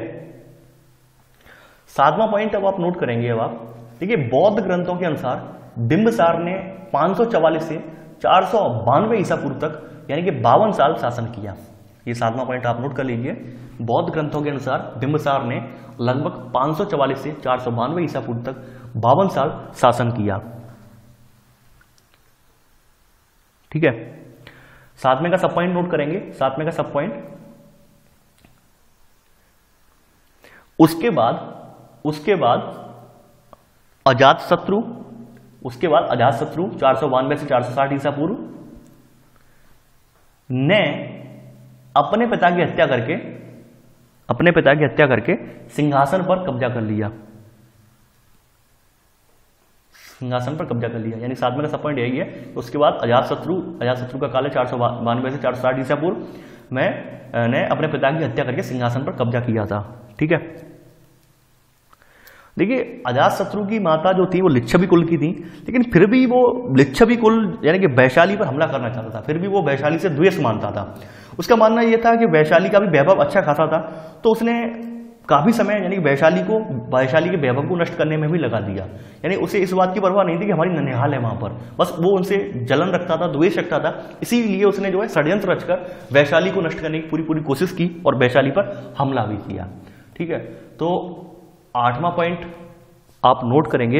7वां पॉइंट अब आप नोट करेंगे। अब आप देखिए बौद्ध ग्रंथों के अनुसार बिंबिसार ने 544 से 492 ईसा पूर्व तक यानी कि 52 साल शासन किया। ये 7वां पॉइंट आप नोट कर लीजिए। बौद्ध ग्रंथों के अनुसार बिंबिसार ने लगभग 544 से 492 ईसा पूर्व तक 52 साल शासन किया, ठीक है। 7वें का सब पॉइंट नोट करेंगे। 7वें का सब पॉइंट, उसके बाद अजातशत्रु 492 से 460 ईसा पूर्व ने अपने पिता की हत्या करके सिंहासन पर कब्जा कर लिया। यानी 7वें का सब पॉइंट यही है। उसके बाद अजातशत्रु का काल है 492 से 460 ईसा पूर्व में ने अपने पिता की हत्या करके सिंहासन पर कब्जा किया था, ठीक है। देखिए अजातशत्रु की माता जो थी वो लिच्छवी कुल की थी, लेकिन फिर भी वो लिच्छवी कुल यानी कि वैशाली पर हमला करना चाहता था। फिर भी वो वैशाली से द्वेष मानता था। उसका मानना यह था कि वैशाली का भी वैभव अच्छा खासा था, तो उसने काफी समय यानी कि वैशाली के वैभव को नष्ट करने में भी लगा दिया। यानी उसे इस बात की परवाह नहीं थी कि हमारी ननिहाल है वहां पर, बस वो उनसे जलन रखता था, द्वेष रखता था। इसीलिए उसने जो है षड्यंत्र रचकर वैशाली को नष्ट करने की पूरी कोशिश की और वैशाली पर हमला भी किया, ठीक है। तो 8वां पॉइंट आप नोट करेंगे।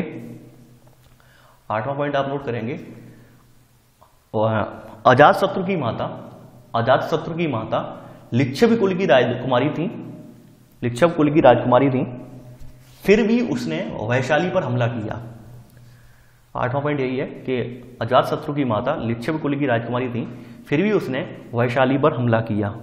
अजातशत्रु की माता लिच्छवी कुल की राजकुमारी थी, फिर भी उसने वैशाली पर हमला किया। 8वां पॉइंट यही है कि अजातशत्रु की माता लिच्छवी कुल की राजकुमारी थी, फिर भी उसने वैशाली पर हमला किया।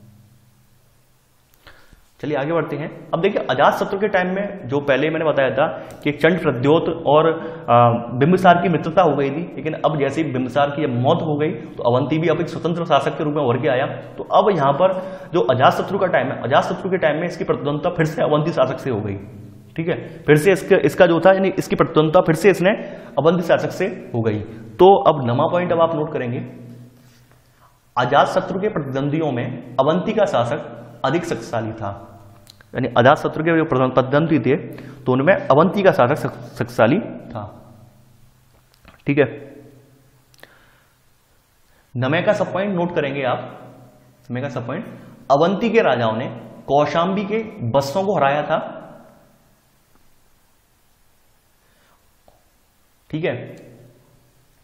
चलिए आगे बढ़ते हैं। अब देखिए अजातशत्रु के टाइम में जो पहले मैंने बताया था कि चंड प्रद्योत और बिंबिसार की मित्रता हो गई थी, लेकिन अब जैसे ही बिंबिसार की मौत हो गई तो अवंती भी अब एक स्वतंत्र शासक के रूप में उभर के आया। तो अब यहाँ पर जो अजातशत्रु का टाइम है, अजातशत्रु के टाइम में इसकी प्रतिद्वंदता फिर से अवंती शासक से हो गई, ठीक है। फिर से इसका जो था यानी इसकी प्रतिद्वंदता फिर से इसने अवंती शासक से हो गई। तो अब 9वां पॉइंट अब आप नोट करेंगे। अजातशत्रु के प्रतिद्वंदियों में अवंती का शासक अधिक शक्तिशाली था, यानी अजातशत्रु के जो प्रतिद्वंदी थे तो उनमें अवंती का शासक शक्तिशाली था, ठीक है। 9वें का सब पॉइंट नोट करेंगे आप। 9वें का सब पॉइंट, अवंती के राजाओं ने कौशांबी के वत्सों को हराया था, ठीक है।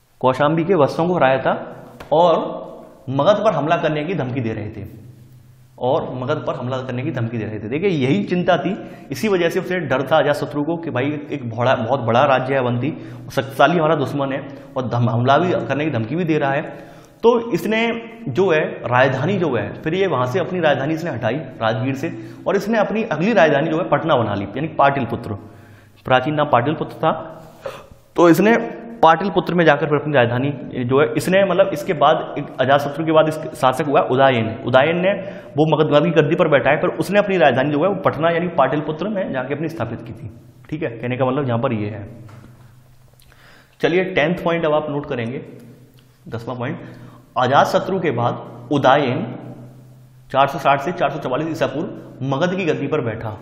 कौशांबी के वत्सों को हराया था और मगध पर हमला करने की धमकी दे रहे थे। और मगध पर हमला करने की धमकी दे रहे थे। देखिए यही चिंता थी, इसी वजह से उसे डर था अजातशत्रु को कि भाई एक बहुत बड़ा राज्य है अवंती, शक्तिशाली हमारा दुश्मन है और हमला भी करने की धमकी भी दे रहा है। तो इसने जो है राजधानी जो है, फिर ये वहां से अपनी राजधानी इसने हटाई राजगीर से, और इसने अपनी अगली राजधानी जो है पटना बना ली, यानी पाटलिपुत्र। प्राचीन नाम पाटलिपुत्र था, तो इसने पाटलिपुत्र में जाकर फिर अपनी राजधानी जो है इसने, मतलब इसके बाद अजातशत्रु के बाद इस शासक हुआ उदयन। उदयन ने वो मगध की गद्दी पर बैठा है, फिर उसने अपनी राजधानी जो है वो पटना यानी पाटलिपुत्र में जाके अपनी स्थापित की थी। ठीक है, कहने का मतलब यहां पर ये है। चलिए 10th पॉइंट अब आप नोट करेंगे, 10वां पॉइंट। अजातशत्रु के बाद उदयन 460 से 444 ईसा पूर्व मगध की गद्दी पर बैठा।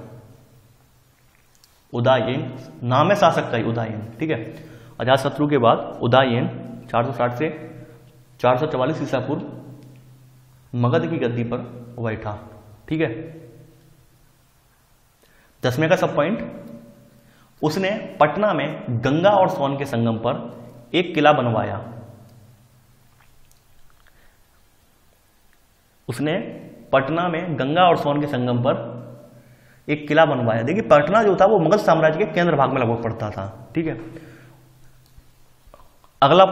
उदयन नाम है शासक का ही, उदयन। ठीक है, अजातशत्रु के बाद उदयन 460 से 444 ईसा पूर्व मगध की गद्दी पर बैठा। ठीक है, 10वें का सब पॉइंट, उसने पटना में गंगा और सोन के संगम पर एक किला बनवाया। उसने पटना में गंगा और सोन के संगम पर एक किला बनवाया। देखिए पटना जो था वो मगध साम्राज्य के केंद्र भाग में लगभग पड़ता था। ठीक है, अगला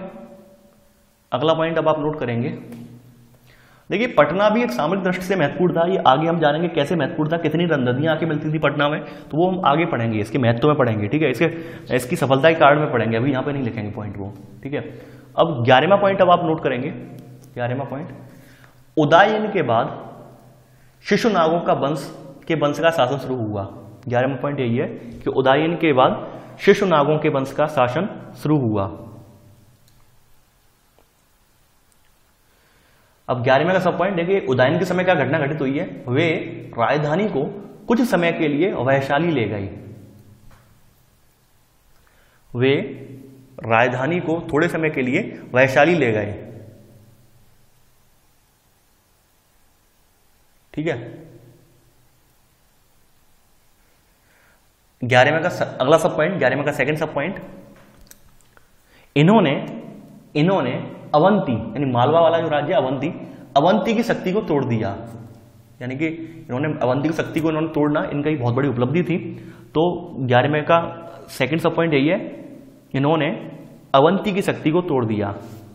पॉइंट अब आप नोट करेंगे। देखिए पटना भी एक सामरिक दृष्टि से महत्वपूर्ण था, ये आगे हम जानेंगे कैसे महत्वपूर्ण था, कितनी नदियां आके मिलती थी पटना में, तो वो हम आगे पढ़ेंगे, इसके महत्व में पढ़ेंगे। ठीक है, इसकी सफलता के कारण में पढ़ेंगे, अभी यहां पे नहीं लिखेंगे पॉइंट वो। ठीक है, अब 11वां पॉइंट अब आप नोट करेंगे। 11वां पॉइंट, उदयन के बाद शिशुनागों के वंश का शासन शुरू हुआ। 11वां पॉइंट यही है कि उदयन के बाद शिशुनागों के वंश का शासन शुरू हुआ। अब 11वें का सब पॉइंट देखिए, उदयन के समय क्या घटना घटित हुई है। वे राजधानी को कुछ समय के लिए वैशाली ले गए। वे राजधानी को थोड़े समय के लिए वैशाली ले गए। ठीक है, 11वें का अगला सब पॉइंट, 11वें का सेकंड सब पॉइंट, इन्होंने अवंती यानी मालवा वाला जो राज्य अवंती की शक्ति को तोड़ दिया। यानी कि इन्होंने अवंती की शक्ति को इन्होंने तोड़ना इनका ही बहुत बड़ी उपलब्धि थी। तो 11वें का सेकंड सब पॉइंट यही है, इन्होंने अवंती की शक्ति को तोड़ दिया।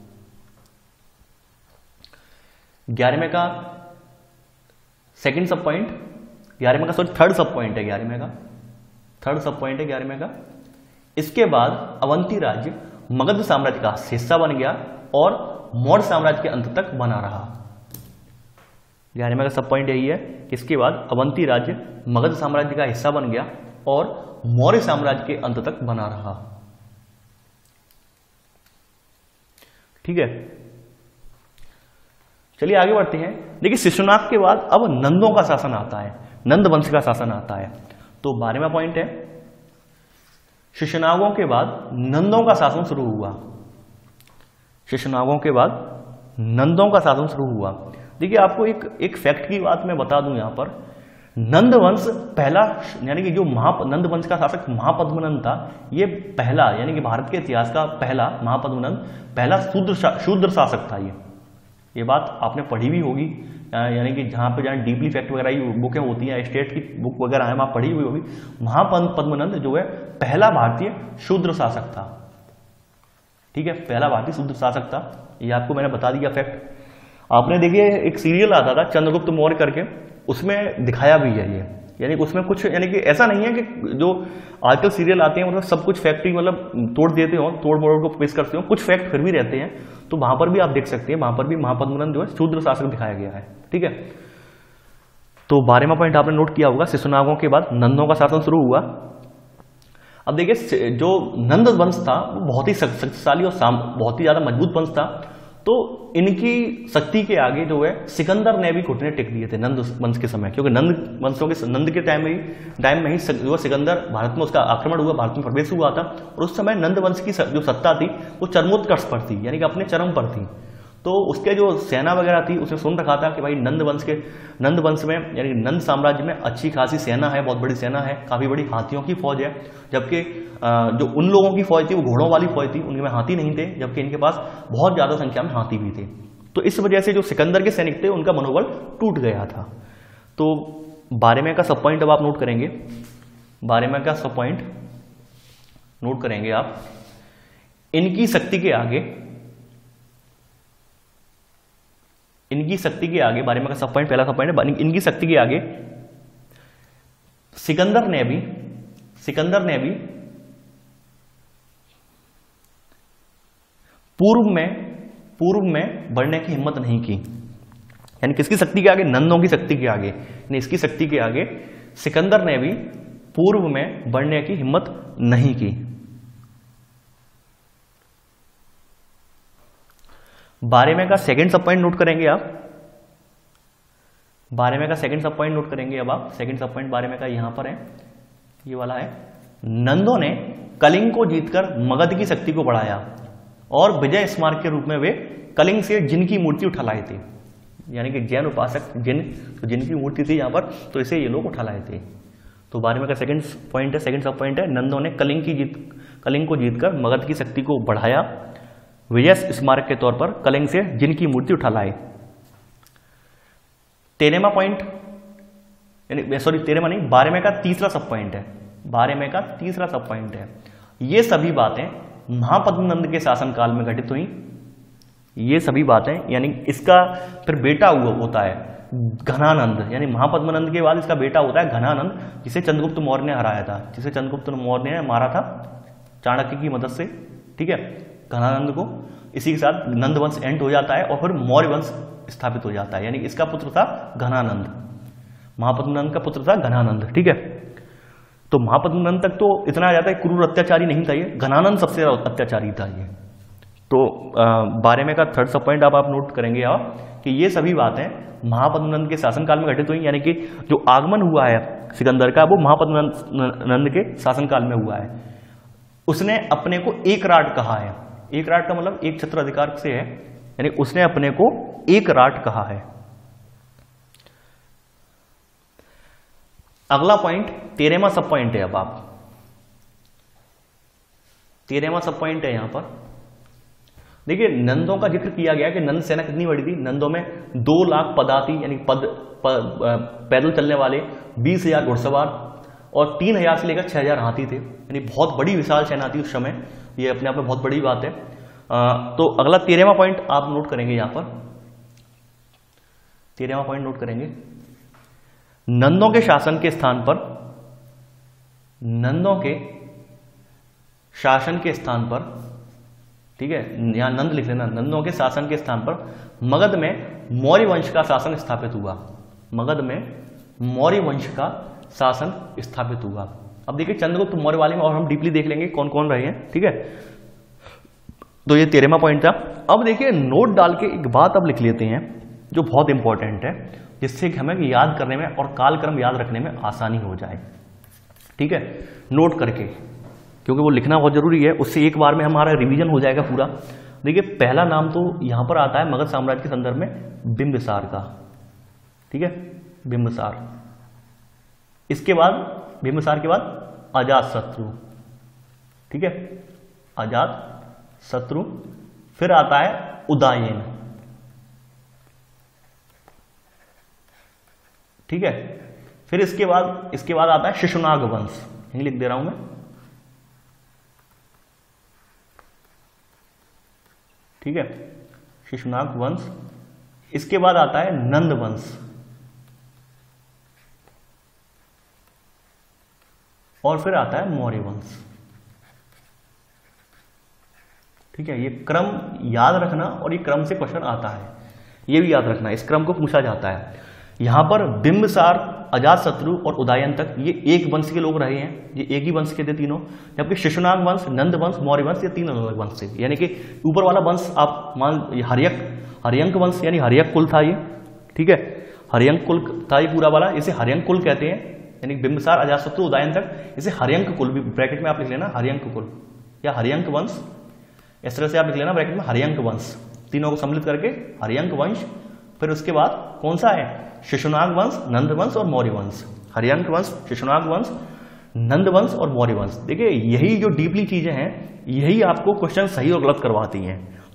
11वें का सेकंड सब पॉइंट, 11वें का थर्ड सब पॉइंट है, 11वें का थर्ड सब पॉइंट है 11वें का। इसके बाद अवंती राज्य मगध साम्राज्य का हिस्सा बन गया और मौर्य साम्राज्य के अंत तक बना रहा। 11वें का सब पॉइंट यही है, इसके बाद अवंती राज्य मगध साम्राज्य का हिस्सा बन गया और मौर्य साम्राज्य के अंत तक बना रहा। ठीक है, चलिए आगे बढ़ते हैं। देखिए शिशुनाग के बाद अब नंदों का शासन आता है, नंद वंश का शासन आता है। तो 12वां पॉइंट है, शिशुनागों के बाद नंदों का शासन शुरू हुआ। शिशुनागों के बाद नंदों का शासन शुरू हुआ। देखिए आपको एक फैक्ट की बात मैं बता दूं, यहां पर नंद वंश पहला, यानी कि जो नंद वंश का शासक महापद्मनंद था, ये पहला यानी कि भारत के इतिहास का पहला महापद्मनंद पहला शूद्र शासक था। ये बात आपने पढ़ी भी होगी, यानी कि जहां पे जहां डीपली फैक्ट वगैरह की बुकें होती हैं, स्टेट की बुक वगैरह है, वहां पढ़ी हुई होगी। महापद्मनंद जो है पहला भारतीय शूद्र शासक था। ठीक है, पहला भारतीय शूद्र शासक था, ये आपको मैंने बता दिया फैक्ट। आपने देखिए एक सीरियल आता था चंद्रगुप्त मौर्य करके, उसमें दिखाया भी है ये, यानी कि उसमें कुछ, यानी कि ऐसा नहीं है कि जो आजकल सीरियल आते हैं मतलब सब कुछ फैक्ट ही मतलब तोड़ देते हो, तोड़ मोड़ को पेश करते हो, कुछ फैक्ट फिर भी रहते हैं। तो वहां पर भी आप देख सकते हैं, वहां पर भी महापद्मनंद जो है शूद्र शासक दिखाया गया है। ठीक है, तो 12वां पॉइंट आपने नोट किया होगा, शिशुनागों के बाद नंदों का शासन शुरू हुआ। अब देखिए जो नंद वंश था वो बहुत ही शक्तिशाली और बहुत ही ज्यादा मजबूत वंश था। तो इनकी शक्ति के आगे जो है सिकंदर ने भी घुटने टेक दिए थे नंद वंश के समय, क्योंकि नंद के टाइम में ही जो सिकंदर भारत में उसका आक्रमण हुआ, भारत में प्रवेश हुआ था, और उस समय नंद वंश की जो सत्ता थी वो चरमोत्कर्ष पर थी, यानी कि अपने चरम पर थी। तो उसके जो सेना वगैरह थी उसने सुन रखा था कि भाई नंद वंश में यानी नंद साम्राज्य में अच्छी खासी सेना है, बहुत बड़ी सेना है, काफी बड़ी हाथियों की फौज है, जबकि जो उन लोगों की फौज थी वो घोड़ों वाली फौज थी, उनके में हाथी नहीं थे, जबकि इनके पास बहुत ज्यादा संख्या में हाथी भी थे। तो इस वजह से जो सिकंदर के सैनिक थे उनका मनोबल टूट गया था। तो 12वें का सब पॉइंट अब आप नोट करेंगे, 12वें का सब पॉइंट नोट करेंगे आप। इनकी शक्ति के आगे, इनकी शक्ति के आगे, 12वें का सब पॉइंट, पहला सब पॉइंट है, इनकी शक्ति के आगे सिकंदर ने भी पूर्व में बढ़ने की हिम्मत नहीं की। यानी किसकी शक्ति के आगे? नंदों की शक्ति के आगे। यानी इसकी शक्ति के आगे सिकंदर ने भी पूर्व में बढ़ने की हिम्मत नहीं की। 12वें का सेकंड सब पॉइंट नोट करेंगे आप, 12वें का सेकंड सब पॉइंट नोट करेंगे अब आप। सेकंड सब पॉइंट 12वें का यहां पर है, ये वाला है। नंदों ने कलिंग को जीतकर मगध की शक्ति को बढ़ाया और विजय स्मारक के रूप में वे कलिंग से जिन की मूर्ति उठा लाए थे। यानी कि जैन उपासक जिनकी मूर्ति थी यहां पर, तो इसे ये लोग उठा लाए थे। तो 12वें का सेकंड पॉइंट है, सेकंड सब पॉइंट है, नंदों ने कलिंग को जीतकर मगध की शक्ति को बढ़ाया, विजय स्मारक के तौर पर कलिंग से जिन की मूर्ति उठा लाए। 13वां पॉइंट, यानी सॉरी 13वां नहीं, 12वें का तीसरा सब पॉइंट है, 12वें का तीसरा सब पॉइंट है। ये सभी बातें महापद्मनंद के शासनकाल में घटित हुई। ये सभी बातें, यानी इसका फिर बेटा होता है घनानंद, यानी महापद्मनंद के बाद इसका बेटा होता है घनानंद, जिसे चंद्रगुप्त मौर्य ने हराया था, जिसे चंद्रगुप्त मौर्य ने मारा था चाणक्य की मदद से। ठीक है, घनानंद को। इसी के साथ नंद वंश एंड हो जाता है और फिर मौर्य वंश स्थापित हो जाता है। यानी इसका पुत्र था घनानंद, महापद्मनंद का पुत्र था घनानंद। ठीक है, तो महापद्मनंद तक तो इतना आ जाता है, क्रूर अत्याचारी नहीं था ये, घनानंद सबसे अत्याचारी था ये। तो 12वें का थर्ड सब पॉइंट आप नोट करेंगे आप कि ये सभी बातें महापद्मनंद के शासनकाल में घटित हुई। यानी कि जो आगमन हुआ है सिकंदर का, वो महापद्मनंद के शासनकाल में हुआ है। उसने अपने को एक राट कहा है। एक राट का मतलब एक छत्र अधिकार से है, यानी उसने अपने को एक राट कहा है। अगला पॉइंट 13वां सब पॉइंट है। अब आप 13वां सब पॉइंट है यहां पर देखिए, नंदों का जिक्र किया गया कि नंद सेना कितनी बड़ी थी। नंदों में 2 लाख पदाती, यानी पैदल चलने वाले, 20,000 घुड़सवार और 3,000 से लेकर 6,000 हाथी थे। यानी बहुत बड़ी विशाल सेना थी उस समय। ये अपने आप में बहुत बड़ी बात है। तो अगला 13वां पॉइंट आप नोट करेंगे यहां पर, 13वां पॉइंट नोट करेंगे। नंदों के शासन के स्थान पर, नंदों के शासन के स्थान पर, ठीक है, यहां नंद लिख लेना, नंदों के शासन के स्थान पर मगध में मौर्य वंश का शासन स्थापित हुआ। मगध में मौर्य वंश का शासन स्थापित हुआ। अब देखिए चंद्रगुप्त मौर्य वाले में और हम डीपली देख लेंगे कौन कौन रहे हैं। ठीक है, तो ये 13वां पॉइंट था। अब देखिए नोट डाल के एक बात अब लिख लेते हैं जो बहुत इंपॉर्टेंट है, जिससे कि हमें याद करने में और कालक्रम याद रखने में आसानी हो जाए। ठीक है, नोट करके, क्योंकि वो लिखना बहुत जरूरी है, उससे एक बार में हमारा रिवीजन हो जाएगा पूरा। देखिए पहला नाम तो यहां पर आता है मगध साम्राज्य के संदर्भ में बिंबिसार का। ठीक है, बिंबिसार। इसके बाद बिंबिसार के बाद अजातशत्रु। ठीक है, अजातशत्रु। फिर आता है उदयन। ठीक है, फिर इसके बाद आता है शिशुनाग वंश। यही लिख दे रहा हूं मैं। ठीक है, शिशुनाग वंश। इसके बाद आता है नंद वंश और फिर आता है मौर्य वंश। ठीक है, ये क्रम याद रखना और ये क्रम से क्वेश्चन आता है, ये भी याद रखना, इस क्रम को पूछा जाता है। यहां पर बिंबिसार, अजातशत्रु और उदयन तक ये एक वंश के लोग रहे हैं, ये एक ही वंश के थे तीनों। जबकि शिशुनाग वंश, नंद वंश, मौर्य वंश, ये 3 अलग वंश थे। यानी कि ऊपर वाला वंश आप मान, हर्यंक वंश, यानी हर्यक कुल था ये। ठीक है, हर्यंक कुल था ये पूरा वाला, इसे हर्यंक कुल कहते हैं। यानी बिंबिसार, अजातशत्रु, उदयन तक इसे हर्यंक कुल, भी ब्रैकेट में आप लिख लेना हर्यंक कुल या हर्यंक वंश, इस तरह से आप लिख लेना ब्रैकेट में हर्यंक वंश। तीनों को सम्मिलित करके हर्यंक वंश। फिर उसके बाद कौन सा है? शिशुनाग वंश, नंद वंश और मौर्य वंश। हर्यंक वंश, शिशुनाग वंश, नंद वंश और मौर्य वंश। देखिए यही जो डीपली चीजें हैं, यही आपको क्वेश्चन सही और गलत करवाती हैं।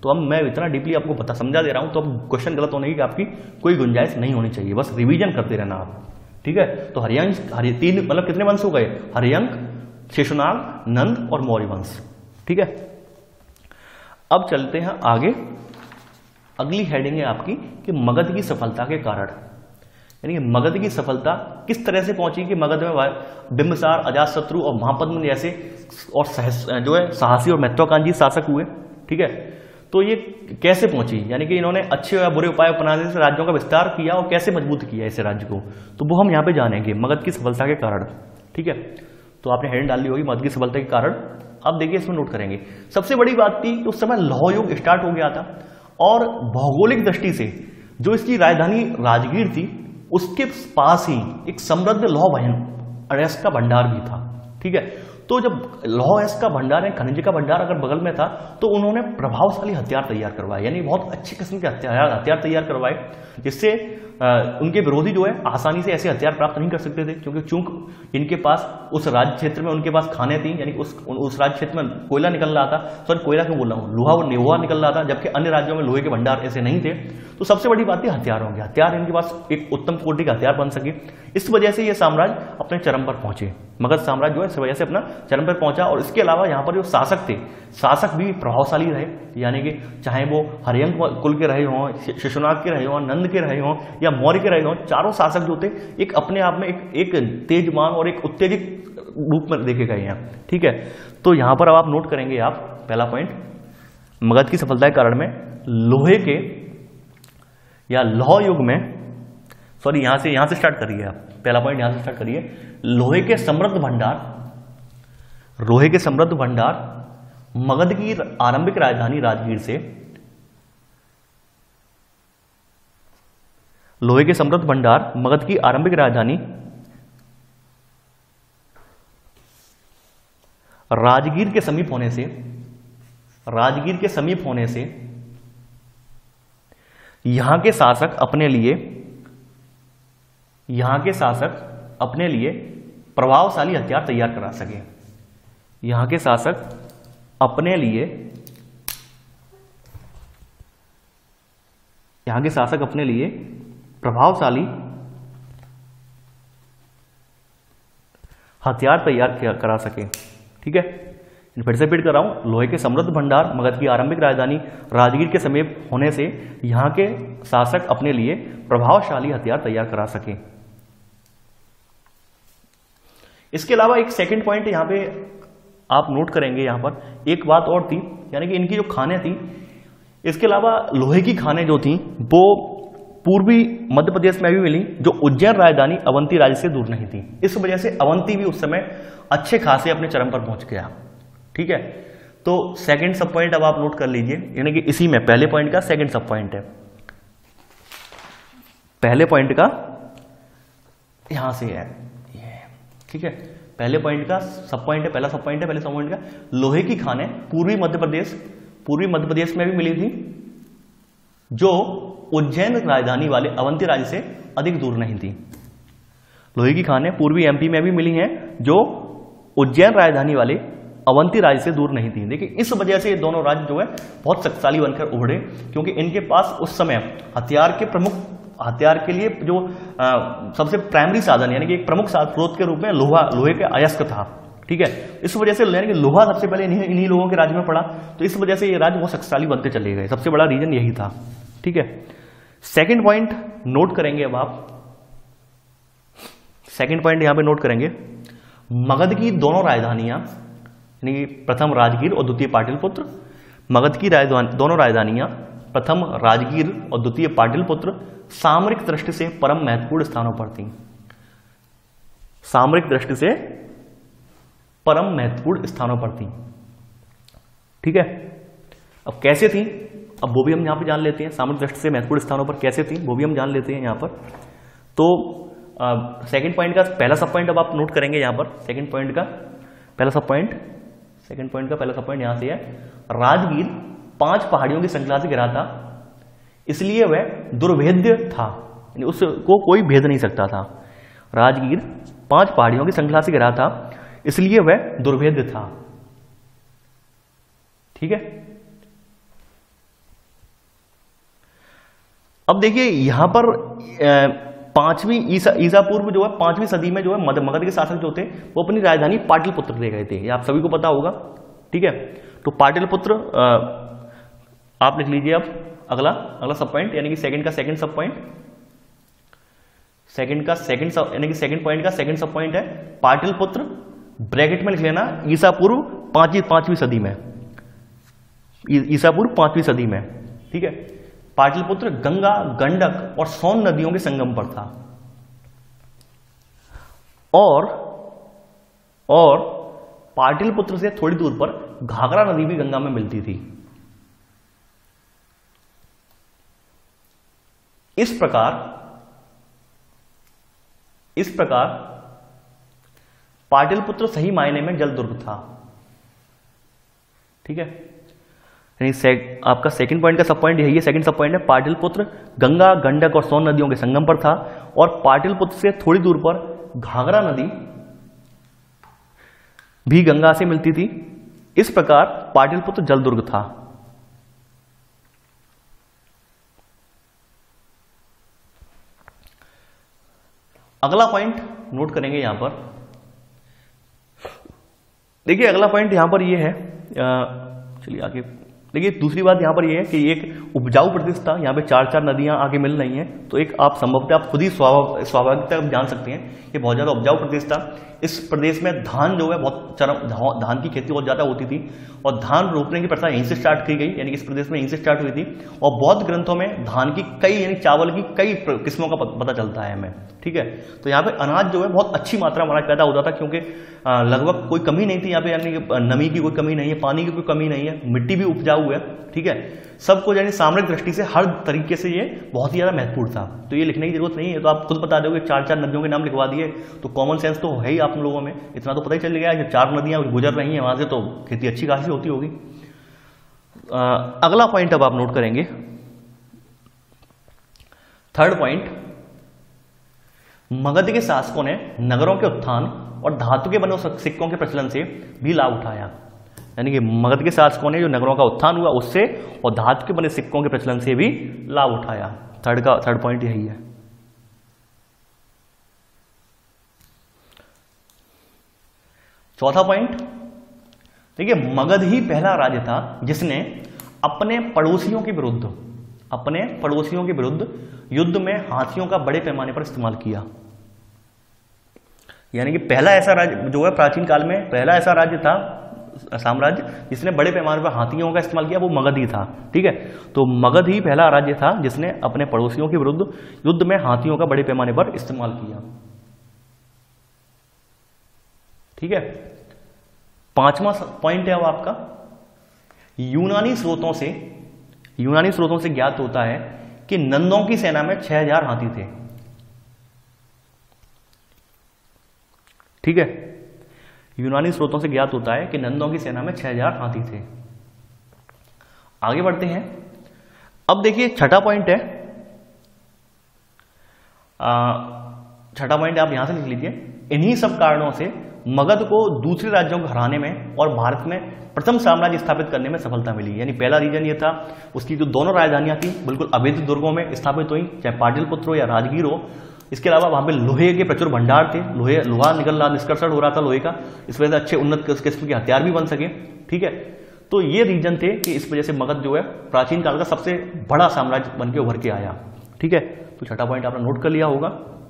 तो अब मैं इतना डीपली आपको समझा दे रहा हूं, तो अब क्वेश्चन गलत होने की आपकी कोई गुंजाइश नहीं होनी चाहिए, बस रिवीजन करते रहना आप। ठीक है, तो हरिवंश तीन मतलब कितने वंश हो गए? हरियंक, शिशुनाग, नंद और मौर्य वंश। ठीक है, अब चलते हैं आगे। अगली हेडिंग है आपकी कि मगध की सफलता के कारण, यानी कि मगध की सफलता किस तरह से पहुंची कि मगध में बिंबिसार, अजातशत्रु और महापद्म जैसे और साहसी और महत्वाकांक्षी शासक हुए। ठीक है, तो ये कैसे पहुंची, यानी कि इन्होंने अच्छे या बुरे उपाय अपनाने से राज्यों का विस्तार किया और कैसे मजबूत किया ऐसे राज्य को, तो वो हम यहाँ पे जानेंगे मगध की सफलता के कारण। ठीक है, तो आपने हेडिंग डाली होगी मगध की सफलता के कारण। अब देखिए इसमें नोट करेंगे, सबसे बड़ी बात थी कि उस समय लौह युग स्टार्ट हो गया था और भौगोलिक दृष्टि से जो इसकी राजधानी राजगीर थी उसके पास ही एक समृद्ध लौह अयस्क का भंडार भी था। ठीक है, तो जब लौह अयस्क का भंडार है, खनिज का भंडार अगर बगल में था, तो उन्होंने प्रभावशाली हथियार तैयार करवाए, यानी बहुत अच्छे किस्म के हथियार तैयार करवाए, जिससे उनके विरोधी जो है आसानी से ऐसे हथियार प्राप्त नहीं कर सकते थे, क्योंकि चूंकि इनके पास उस राज्य क्षेत्र में उनके पास खाने थी, यानी उस राज्य क्षेत्र में कोयला निकल रहा था, सॉरी कोयला क्यों बोल रहा हूँ, लोहा निकल रहा था, जबकि अन्य राज्यों में लोहे के भंडार ऐसे नहीं थे। तो सबसे बड़ी बात थी हथियारों की, हथियार इनके पास एक उत्तम कोटि का हथियार बन सके। इस वजह से ये साम्राज्य अपने चरम पर पहुंचे, मगध साम्राज्य जो है इस वजह से अपना चरम पर पहुंचा। और इसके अलावा यहाँ पर जो शासक थे, शासक भी प्रभावशाली रहे, यानी कि चाहे वो हरियंक कुल के रहे हों, शिशुनाग के रहे हों, नंद के रहे हों या मौर्य के रहे हों, चारों शासक जो थे एक अपने आप में एक तेजमान और एक उत्तेजित रूप में देखे गए हैं। ठीक है, तो यहां पर अब आप नोट करेंगे, आप पहला पॉइंट मगध की सफलता के कारण में लोहे के या लौह युग में, सॉरी यहां से स्टार्ट करिए आप, पहला पॉइंट यहां से स्टार्ट करिए, लोहे के समृद्ध भंडार मगध की आरंभिक राजधानी राजगीर से, लोहे के समृद्ध भंडार मगध की आरंभिक राजधानी राजगीर के समीप होने से यहां के शासक अपने लिए प्रभावशाली हथियार तैयार करा सके, यहां के शासक अपने लिए प्रभावशाली हथियार तैयार करा सके। ठीक है, फिर से रिपीट कर रहा हूं, लोहे के समृद्ध भंडार मगध की आरंभिक राजधानी राजगीर के समीप होने से यहां के शासक अपने लिए प्रभावशाली हथियार तैयार करा सके। इसके अलावा एक सेकंड पॉइंट यहां पे आप नोट करेंगे, यहां पर एक बात और थी, यानी कि इनकी जो खानें थी, इसके अलावा लोहे की खानें जो थी वो पूर्वी मध्य प्रदेश में भी मिली, जो उज्जैन राजधानी अवंती राज्य से दूर नहीं थी। इस वजह से अवंती भी उस समय अच्छे खासे अपने चरम पर पहुंच गया। ठीक है, तो सेकंड सब पॉइंट अब आप नोट कर लीजिए, यानी कि इसी में पहले पॉइंट का सेकंड सब पॉइंट है, पहले पॉइंट का यहां से है ये। ठीक है, पहले पॉइंट का सब पॉइंट है, पहला सब पॉइंट है, पहले सब पॉइंट का लोहे की खानें पूर्वी मध्य प्रदेश में भी मिली थी, जो उज्जैन राजधानी वाले अवंती राज्य से अधिक दूर नहीं थी। लोहे की खानें पूर्वी एमपी में भी मिली हैं, जो उज्जैन राजधानी वाले अवंती राज्य से दूर नहीं थी। देखिए, इस वजह से ये दोनों राज्य जो है बहुत शक्तिशाली बनकर उभरे, क्योंकि इनके पास उस समय हथियार के लिए जो सबसे प्राइमरी साधन, यानी कि एक प्रमुख स्रोत के रूप में लोहे के अयस्क था। ठीक है, इस वजह से यानी कि लोहा सबसे पहले इन्हीं लोगों के राज्य में पड़ा, तो इस वजह से ये राज्य बहुत शक्तिशाली बनते चले गए। सबसे बड़ा रीजन यही था। ठीक है, सेकंड पॉइंट नोट करेंगे, अब आप सेकंड पॉइंट यहां पे नोट करेंगे, मगध की दोनों राजधानियां, यानी प्रथम राजगीर और द्वितीय पाटलिपुत्र, मगध की दोनों राजधानियां प्रथम राजगीर और द्वितीय पाटलिपुत्र सामरिक दृष्टि से परम महत्वपूर्ण स्थानों पर थी। सामरिक दृष्टि से परम महत्वपूर्ण स्थानों पर थी। ठीक है, अब कैसे थी, अब वो भी हम यहां पे जान लेते हैं। सामरिक दृष्टि से महत्वपूर्ण स्थानों पर कैसे थी वो भी हम जान लेते हैं यहां पर। तो सेकंड पॉइंट का पहला सब पॉइंट अब आप नोट करेंगे यहां पर। सेकंड पॉइंट का पहला सब पॉइंट यहां से है, राजगीर 5 पहाड़ियों की श्रृंखला से घिरा था, इसलिए वह दुर्भेद्य था, यानी उसको कोई भेद नहीं सकता था। राजगीर 5 पहाड़ियों की श्रृंखला से घिरा था, इसलिए वह दुर्भेद्य था। ठीक है, अब देखिए यहां पर पांचवी ईसा पूर्व जो है 5वीं सदी में जो है मगध के शासक जो थे वो अपनी राजधानी पाटलिपुत्र ले गए थे, ये आप सभी को पता होगा। ठीक है, तो पाटलिपुत्र आप लिख लीजिए। अब अगला सब पॉइंट यानी कि सेकंड का second sub point, second point का सेकंड सब पॉइंट है पाटलिपुत्र, ब्रैकेट में लिख लेना ईसा पूर्व 5वीं सदी में, ईसा पूर्व 5वीं सदी में। ठीक है, पाटलिपुत्र गंगा, गंडक और सोन नदियों के संगम पर था और पाटलिपुत्र से थोड़ी दूर पर घाघरा नदी भी गंगा में मिलती थी। इस प्रकार पाटलिपुत्र सही मायने में जल दुर्ग था। ठीक है, यानी आपका सेकंड पॉइंट का सब पॉइंट यही है, सेकंड सब पॉइंट है पाटलिपुत्र गंगा, गंडक और सोन नदियों के संगम पर था और पाटलिपुत्र से थोड़ी दूर पर घाघरा नदी भी गंगा से मिलती थी। इस प्रकार पाटलिपुत्र जल दुर्ग था। अगला पॉइंट नोट करेंगे यहां पर। देखिए अगला पॉइंट यहां पर ये है, चलिए आगे देखिए। दूसरी बात यहां पर ये है कि एक उपजाऊ प्रदेश था, यहां पे 4 नदियां आगे मिल रही हैं, तो एक आप संभवतः आप खुद ही स्वाभाविकता जान सकते हैं ये बहुत ज्यादा उपजाऊ प्रदेश था। इस प्रदेश में धान जो है धान की खेती बहुत ज्यादा होती थी और धान रोपने की प्रथा यहीं से स्टार्ट की गई, यानी कि इस प्रदेश में यहीं से स्टार्ट हुई थी। और बौद्ध ग्रंथों में धान की कई यानी चावल की कई किस्मों का पता चलता है हमें। ठीक है, तो यहाँ पे अनाज जो है बहुत अच्छी मात्रा में अनाज पैदा होता था, क्योंकि लगभग कोई कमी नहीं थी यहाँ पे, यानी कि नमी की कोई कमी नहीं है, पानी की कोई कमी नहीं है, मिट्टी भी उपजाऊ है। ठीक है, सबको यानी सामरिक दृष्टि से हर तरीके से ये बहुत ही ज्यादा महत्वपूर्ण था। तो ये लिखने की जरूरत नहीं है, तो आप खुद बता दोगे 4 नदियों के नाम लिखवा दिए, तो कॉमन सेंस तो है ही आप लोगों में, इतना तो पता ही चल गया कि 4 नदियां गुजर रही हैं वहां से, तो खेती अच्छी खासी होती होगी। अगला पॉइंट अब आप नोट करेंगे, थर्ड पॉइंट, मगध के शासकों ने नगरों के उत्थान और धातु के बने सिक्कों के प्रचलन से भी लाभ उठाया। यानी कि मगध के शासकों ने जो नगरों का उत्थान हुआ उससे और धातु के बने सिक्कों के प्रचलन से भी लाभ उठाया। थर्ड पॉइंट यही है। चौथा पॉइंट देखिए, मगध ही पहला राज्य था जिसने अपने पड़ोसियों के विरुद्ध युद्ध में हाथियों का बड़े पैमाने पर इस्तेमाल किया। यानी कि पहला ऐसा राज्य जो है प्राचीन काल में पहला ऐसा राज्य था साम्राज्य जिसने बड़े पैमाने पर हाथियों का इस्तेमाल किया, वो मगध ही था। ठीक है, तो मगध ही पहला राज्य था जिसने अपने पड़ोसियों के विरुद्ध युद्ध में हाथियों का बड़े पैमाने पर इस्तेमाल किया। ठीक है, 5वां पॉइंट है अब आपका, यूनानी स्रोतों से ज्ञात होता है कि नंदों की सेना में 6000 हाथी थे। ठीक है, यूनानी स्रोतों से ज्ञात होता है कि नंदों की सेना में 6000 हाथी थे। आगे बढ़ते हैं। अब देखिए छठा पॉइंट है, आप यहां से लिख लीजिए। इन्हीं सब कारणों से मगध को दूसरे राज्यों को हराने में और भारत में प्रथम साम्राज्य स्थापित करने में सफलता मिली। यानी पहला रीजन ये था, उसकी जो दोनों राजधानियां थी बिल्कुल अवैध दुर्गों में स्थापित हुई, चाहे पाटलिपुत्र हो या राजगीर हो। इसके अलावा वहां पे लोहे के प्रचुर भंडार थे, लोहा निष्कर्षण हो रहा था लोहे का, इस वजह से अच्छे उन्नत किस्म के हथियार भी बन सके। ठीक है, तो ये रीजन थे कि इस वजह से मगध जो है प्राचीन काल का सबसे बड़ा साम्राज्य बनकर उभर के आया। ठीक है, तो छठा पॉइंट आपने नोट कर लिया होगा।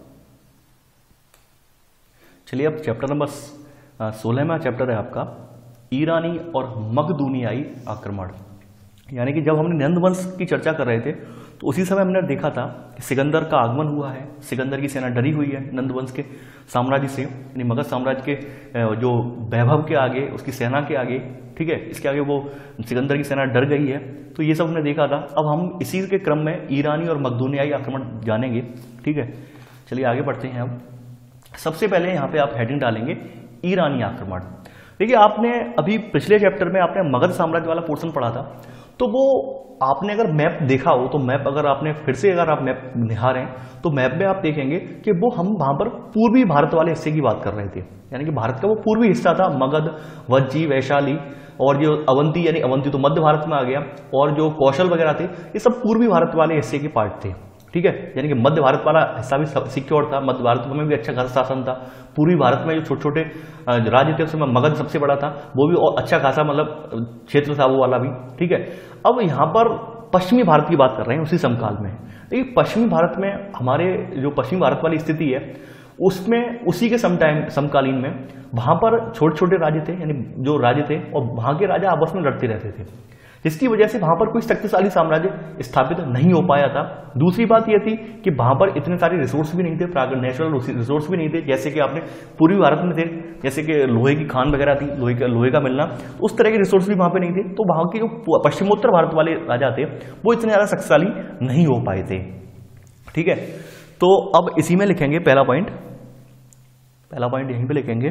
चलिए अब चैप्टर नंबर 16वां चैप्टर है आपका, ईरानी और मकदूनियाई आक्रमण। यानी कि जब हमने नंद वंश की चर्चा कर रहे थे तो उसी समय हमने देखा था कि सिकंदर का आगमन हुआ है, सिकंदर की सेना डरी हुई है नंद वंश के साम्राज्य से, यानी मगध साम्राज्य के जो वैभव के आगे, उसकी सेना के आगे, ठीक है, इसके आगे वो सिकंदर की सेना डर गई है। तो ये सब हमने देखा था। अब हम इसी के क्रम में ईरानी और मकदूनियाई आक्रमण जानेंगे। ठीक है, चलिए आगे बढ़ते हैं। अब सबसे पहले यहाँ पे आप हेडिंग डालेंगे ईरानी आक्रमण। देखिए आपने अभी पिछले चैप्टर में आपने मगध साम्राज्य वाला पोर्शन पढ़ा था, तो वो आपने अगर मैप देखा हो तो मैप अगर आपने फिर से अगर आप मैप निहारें तो मैप में आप देखेंगे कि वो हम वहां पर पूर्वी भारत वाले हिस्से की बात कर रहे थे। यानी कि भारत का वो पूर्वी हिस्सा था, मगध, वज्जी, वैशाली और जो अवंती, यानी अवंती तो मध्य भारत में आ गया, और जो कौशल वगैरह थे ये सब पूर्वी भारत वाले हिस्से के पार्ट थे। ठीक है, यानी कि मध्य भारत वाला हिस्सा भी सिक्योर था, मध्य भारत में भी अच्छा खासा शासन था। पूर्वी भारत में जो छोटे छोटे राज्य थे उसमें मगध सबसे बड़ा था, वो भी और अच्छा खासा मतलब क्षेत्र था वो वाला भी। ठीक है, अब यहाँ पर पश्चिमी भारत की बात कर रहे हैं उसी समकाल में। देखिए पश्चिमी भारत में हमारे जो पश्चिमी भारत वाली स्थिति है उसमें उसी के समकालीन में वहां पर छोटे छोटे राज्य थे, यानी जो राज्य थे और वहां के राजा आपस में लड़ते रहते थे, जिसकी वजह से वहां पर कोई शक्तिशाली साम्राज्य स्थापित नहीं हो पाया था। दूसरी बात यह थी कि वहां पर इतने सारे रिसोर्स भी नहीं थे, नेचुरल रिसोर्स भी नहीं थे, जैसे कि आपने पूर्वी भारत में थे, जैसे कि लोहे की खान वगैरह थी, लोहे का मिलना, उस तरह के रिसोर्स भी वहां पर नहीं थे। तो वहां के जो पश्चिमोत्तर भारत वाले राजा थे वो इतने ज्यादा शक्तिशाली नहीं हो पाए थे। ठीक है, तो अब इसी में लिखेंगे पहला पॉइंट यहीं पे लिखेंगे,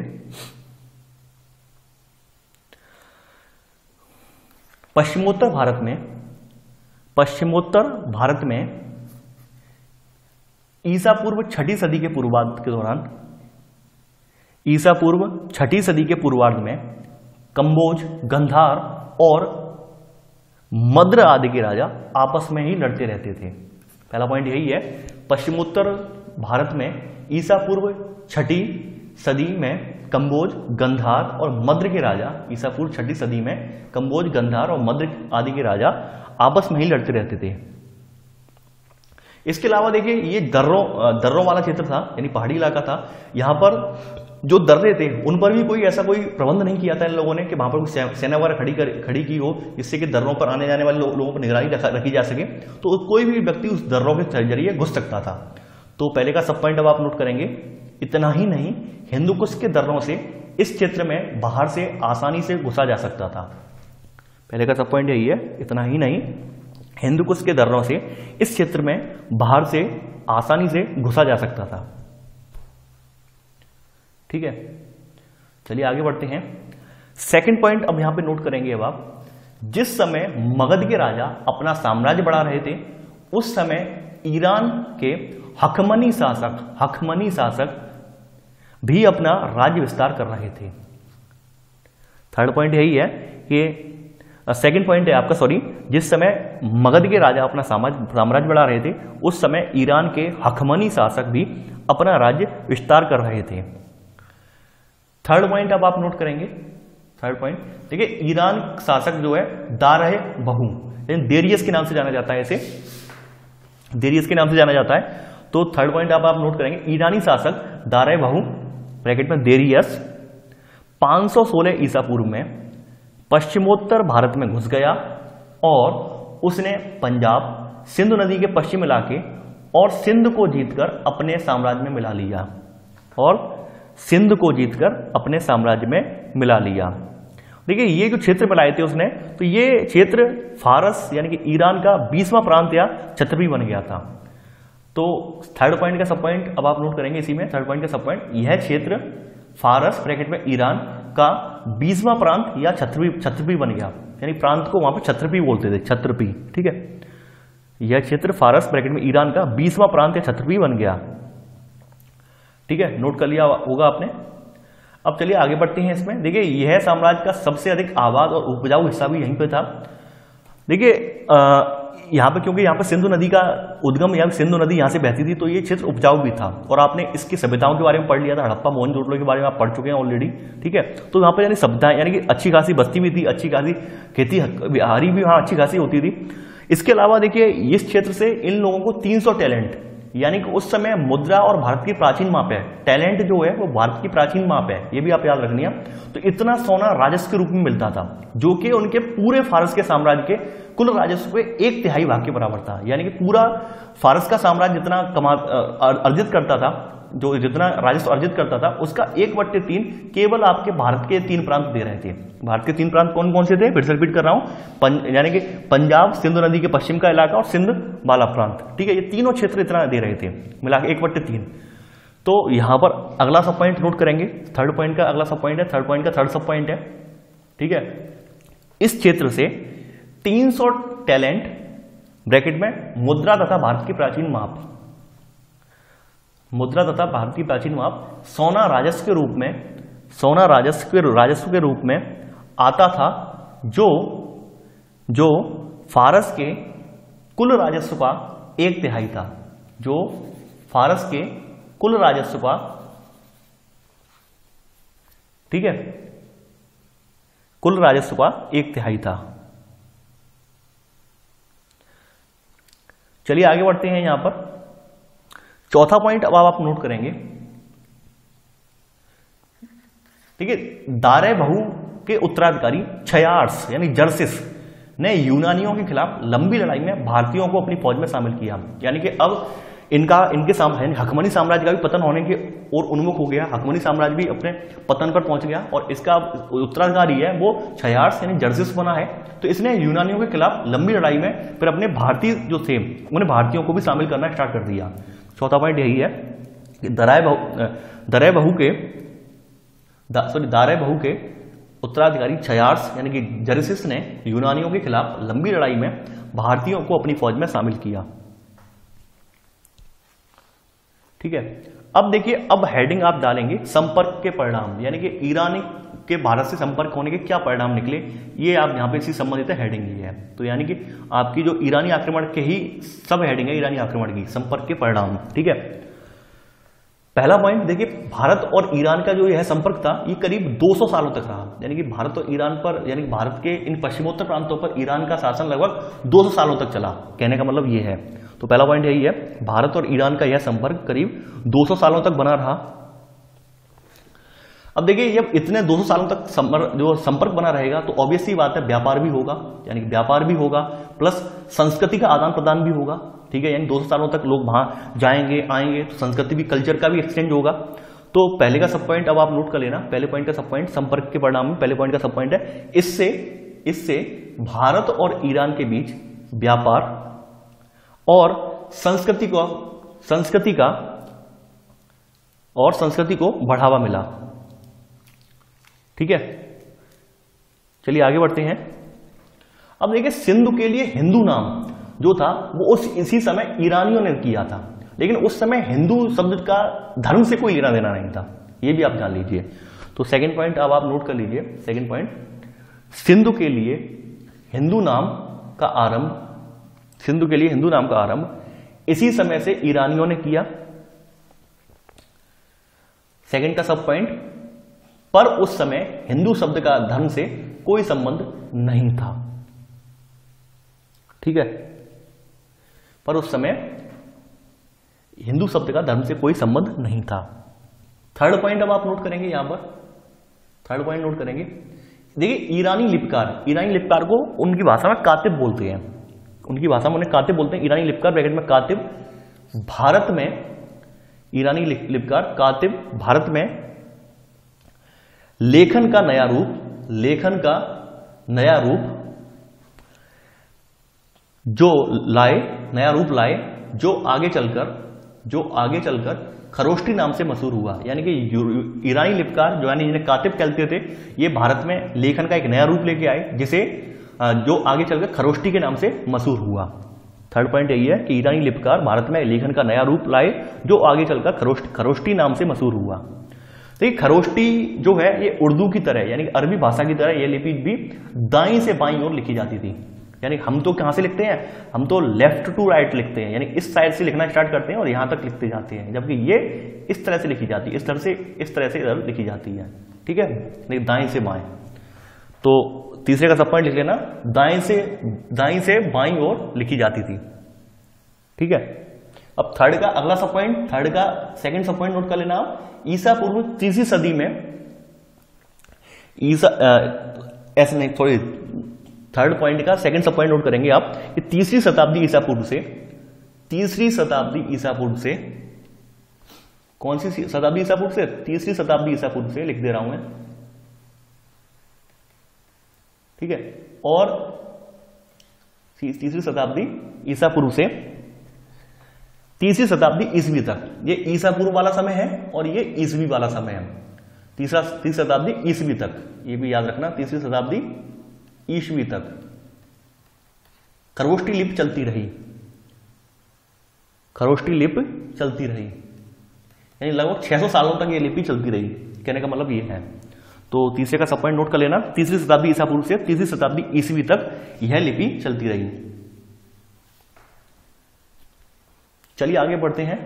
पश्चिमोत्तर भारत में ईसा पूर्व 6ठी सदी के पूर्वार्ध के दौरान, ईसा पूर्व 6ठी सदी के पूर्वार्ध में कंबोज, गंधार और मद्र आदि के राजा आपस में ही लड़ते रहते थे। पहला पॉइंट यही है, पश्चिमोत्तर भारत में ईसा पूर्व 6ठी सदी में कंबोज, गंधार और मद्र के राजा, ईसा पूर्व 6ठी सदी में कंबोज, गंधार और मद्र आदि के राजा आपस में ही लड़ते रहते थे। इसके अलावा देखिए ये दर्रों वाला क्षेत्र था, यानी पहाड़ी इलाका था। यहां पर जो दर्रे थे उन पर भी कोई ऐसा कोई प्रबंध नहीं किया था इन लोगों ने कि वहां पर कोई सेना वगैरह खड़ी की हो, जिससे कि दर्रों पर आने जाने वाले लोगों पर निगरानी रखी जा सके। तो कोई भी व्यक्ति उस दर्रों के जरिए घुस सकता था। तो पहले का सब पॉइंट अब आप नोट करेंगे। इतना ही नहीं, हिंदुकुश के दर्रों से इस क्षेत्र में बाहर से आसानी से घुसा जा सकता था। पहले का सब पॉइंट यही है, इतना ही नहीं, हिंदुकुश के दर्रों से इस क्षेत्र में बाहर से आसानी से घुसा जा सकता था। ठीक है, चलिए आगे बढ़ते हैं। सेकंड पॉइंट अब यहां पे नोट करेंगे अब आप, जिस समय मगध के राजा अपना साम्राज्य बढ़ा रहे थे उस समय ईरान के हखमनी शासक भी अपना राज्य विस्तार कर रहे थे। थर्ड पॉइंट यही है कि सेकंड पॉइंट है आपका, सॉरी, जिस समय मगध के राजा अपना साम्राज्य बढ़ा रहे थे उस समय ईरान के हखमनी शासक भी अपना राज्य विस्तार कर रहे थे। थर्ड पॉइंट अब आप नोट करेंगे। थर्ड पॉइंट देखिए, ईरान शासक जो है दारह बहु, देरियस के नाम से जाना जाता है, इसे देरियस के नाम से जाना जाता है। तो थर्ड पॉइंट आप नोट करेंगे, ईरानी शासक दारह बहु ब्रैकेट में देरियस 516 ईसा पूर्व में पश्चिमोत्तर भारत में घुस गया और उसने पंजाब, सिंधु नदी के पश्चिम इलाके और सिंध को जीतकर अपने साम्राज्य में मिला लिया। देखिए ये जो क्षेत्र मिलाए थे उसने, तो ये क्षेत्र फारस यानी कि ईरान का 20वां प्रांत या छत्रपी बन गया था। तो थर्ड पॉइंट का सब पॉइंट अब आप नोट करेंगे इसी में। थर्ड पॉइंट का सब पॉइंट, यह क्षेत्र फारस ब्रैकेट में ईरान का 20वां प्रांत या छत्रपी बन गया, यानी प्रांत को वहां पर छत्रपी बोलते थे, छत्रपी। ठीक है, यह क्षेत्र फारस ब्रैकेट में ईरान का 20वां प्रांत या छत्रपी बन गया। ठीक है, नोट कर लिया होगा आपने। अब चलिए आगे बढ़ते हैं इसमें। देखिए यह साम्राज्य का सबसे अधिक आबाद और उपजाऊ हिस्सा भी यहीं पे था। देखिए यहाँ पे, क्योंकि यहाँ पे सिंधु नदी का उद्गम या सिंधु नदी यहाँ से बहती थी, तो ये क्षेत्र उपजाऊ भी था। और आपने इसकी सभ्यताओं के बारे में पढ़ लिया था, हड़प्पा मोहनजोदड़ो के बारे में आप पढ़ चुके हैं ऑलरेडी। ठीक है, तो यहाँ पे यानी सभ्यताएं, यानी कि अच्छी खासी बस्ती भी थी, अच्छी खासी खेती बिहारी भी वहाँ अच्छी खासी होती थी। इसके अलावा देखिए इस क्षेत्र से इन लोगों को 300 टैलेंट, यानी कि उस समय मुद्रा और भारत की प्राचीन माप है, टैलेंट जो है वो भारत की प्राचीन माप है, ये भी आप याद रखनी है। तो इतना सोना राजस्व के रूप में मिलता था, जो कि उनके पूरे फारस के साम्राज्य के कुल राजस्व के 1/3 भाग के बराबर था। यानी कि पूरा फारस का साम्राज्य जितना अर्जित करता था, जो जितना राजस्व अर्जित करता था, उसका 1/3 केवल आपके भारत के 3 प्रांत दे रहे थे। भारत के 3 प्रांत कौन कौन से थे, फिर से रिपीट कर रहा हूं, यानी कि पंजाब, सिंधु नदी के पश्चिम का इलाका और सिंध वाला प्रांत। ठीक है, ये तीनों क्षेत्र इतना दे रहे थे, मिला के 1/3। तो यहां पर अगला सब पॉइंट नोट करेंगे, थर्ड पॉइंट का अगला सब पॉइंट है, थर्ड पॉइंट का थर्ड सब पॉइंट है। ठीक है, इस क्षेत्र से 300 टैलेंट ब्रैकेट में मुद्रा तथा भारत की प्राचीन माप, मुद्रा तथा भारत की प्राचीन माप सोना राजस्व के रूप में, सोना राजस्व के रूप में आता था, जो फारस के कुल राजस्व का 1/3 था। जो फारस के कुल राजस्व का, ठीक है, कुल राजस्व का 1/3 था। चलिए आगे बढ़ते हैं। यहां पर चौथा पॉइंट अब आप नोट करेंगे, ठीक है, दारे बहु के उत्तराधिकारी क्षयार्स यानी जर्सिस ने यूनानियों के खिलाफ लंबी लड़ाई में भारतीयों को अपनी फौज में शामिल किया। यानी कि अब इनके सामने हकमनी साम्राज्य का भी पतन होने की ओर उन्मुख हो गया, हकमनी साम्राज्य भी अपने पतन पर पहुंच गया और इसका उत्तराधिकारी है वो क्षयार्स यानी जर्सिस बना है। तो इसने यूनानियों के खिलाफ लंबी लड़ाई में फिर अपने भारतीय जो थे उन्हें भारतीयों को भी शामिल करना स्टार्ट कर दिया। चौथा पॉइंट यही है कि दारे बहु के उत्तराधिकारी क्षयार्स यानी कि जर्सिस ने यूनानियों के खिलाफ लंबी लड़ाई में भारतीयों को अपनी फौज में शामिल किया। ठीक है, अब देखिए, अब हेडिंग आप डालेंगे संपर्क के परिणाम, यानी कि ईरान के भारत से संपर्क होने के क्या परिणाम निकले, ये आप यहां पे इसी संबंधित हेडिंग ये है। तो यानी कि आपकी जो ईरानी आक्रमण के ही सब हेडिंग है, ईरानी आक्रमण की संपर्क के परिणाम। ठीक है, पहला पॉइंट देखिए, भारत और ईरान का जो यह संपर्क था ये करीब 200 सालों तक रहा। यानी कि भारत और ईरान पर, यानी कि भारत के इन पश्चिमोत्तर प्रांतों पर ईरान का शासन लगभग 200 सालों तक चला, कहने का मतलब ये है। तो पहला पॉइंट यही है, भारत और ईरान का यह संपर्क करीब 200 सालों तक बना रहा। अब देखिए, जब इतने 200 सालों तक जो संपर्क बना रहेगा तो ऑब्वियसली बात है व्यापार भी होगा, यानी कि व्यापार भी होगा प्लस संस्कृति का आदान प्रदान भी होगा। ठीक है, यानी 200 सालों तक लोग वहां जाएंगे आएंगे तो संस्कृति भी, कल्चर का भी एक्सचेंज होगा। तो पहले का सब पॉइंट अब आप नोट कर लेना, पहले पॉइंट का सब पॉइंट संपर्क के परिणाम में पहले पॉइंट का सब पॉइंट है, इससे भारत और ईरान के बीच व्यापार और संस्कृति को बढ़ावा मिला। ठीक है, चलिए आगे बढ़ते हैं। अब देखिए, सिंधु के लिए हिंदू नाम जो था वो इसी समय ईरानियों ने किया था, लेकिन उस समय हिंदू शब्द का धर्म से कोई लेना देना नहीं था, ये भी आप जान लीजिए। तो सेकंड पॉइंट अब आप नोट कर लीजिए, सेकंड पॉइंट, सिंधु के लिए हिंदू नाम का आरंभ, सिंधु के लिए हिंदू नाम का आरंभ इसी समय से ईरानियों ने किया। सेकंड का सब पॉइंट, पर उस समय हिंदू शब्द का धर्म से कोई संबंध नहीं था। ठीक है, पर उस समय हिंदू शब्द का धर्म से कोई संबंध नहीं था। थर्ड पॉइंट अब आप नोट करेंगे, यहां पर थर्ड पॉइंट नोट करेंगे। देखिए, ईरानी लिपकार को उनकी भाषा में कातिब बोलते हैं, उनकी भाषा में उन्हें कातिब बोलते हैं। ईरानी लिपकार ब्रैकेट में कातिब, भारत में ईरानी लिपकार कातिब, भारत में लेखन का नया रूप जो लाए, जो आगे चलकर खरोष्टी नाम से मशहूर हुआ। यानी कि ईरानी लिपकार जो, यानी जिन्हें कातिब कहते थे, ये भारत में लेखन का एक नया रूप लेके आए, जिसे जो आगे चलकर खरोष्टी के नाम से मशहूर हुआ। थर्ड पॉइंट यही है कि ईरानी लिपकार भारत में लेखन का नया रूप लाए, जो आगे चलकर खरोष्टी नाम से मशहूर हुआ। तो ये खरोष्टी जो है ये उर्दू की तरह, यानी अरबी भाषा की तरह ये लिपि भी दाईं से बाईं ओर लिखी जाती थी। यानी हम तो कहां से लिखते हैं, हम तो लेफ्ट टू राइट लिखते हैं, यानी इस साइड से लिखना स्टार्ट करते हैं और यहां तक लिखते जाते हैं, जबकि ये इस तरह से लिखी जाती है, इस तरह से इधर लिखी जाती है। ठीक है, नहीं दाएं से बाएं। तो तीसरे का सब पॉइंट लिख लेना, दाईं से बाईं ओर लिखी जाती थी। ठीक है, अब थर्ड का अगला सब पॉइंट, थर्ड का सेकंड सब पॉइंट नोट कर लेना आप। ईसा पूर्व 3वीं सदी में, ऐसे नहीं, थोड़ी थर्ड पॉइंट का सेकंड सब पॉइंट नोट करेंगे आप कि 3वीं शताब्दी ईसा पूर्व से, कौन सी शताब्दी ईसा पूर्व से, 3वीं शताब्दी ईसा पूर्व से लिख दे रहा हूं मैं। ठीक है, और 3वीं शताब्दी ईसा पूर्व से 3वीं शताब्दी ईसवी तक, ये ईसा पूर्व वाला समय है और ये ईसवी वाला समय है। 3वीं शताब्दी ईसवी तक, ये भी याद रखना, 3वीं शताब्दी ईसवी तक खरोष्टी लिपि चलती रही, यानी लगभग 600 सालों तक ये लिपि चलती रही, कहने का मतलब ये है। तो तीसरे का सब पॉइंट नोट कर लेना, 3वीं शताब्दी ईसा पूर्व से 3वीं शताब्दी ईसवी तक यह लिपि चलती रही। चलिए आगे बढ़ते हैं।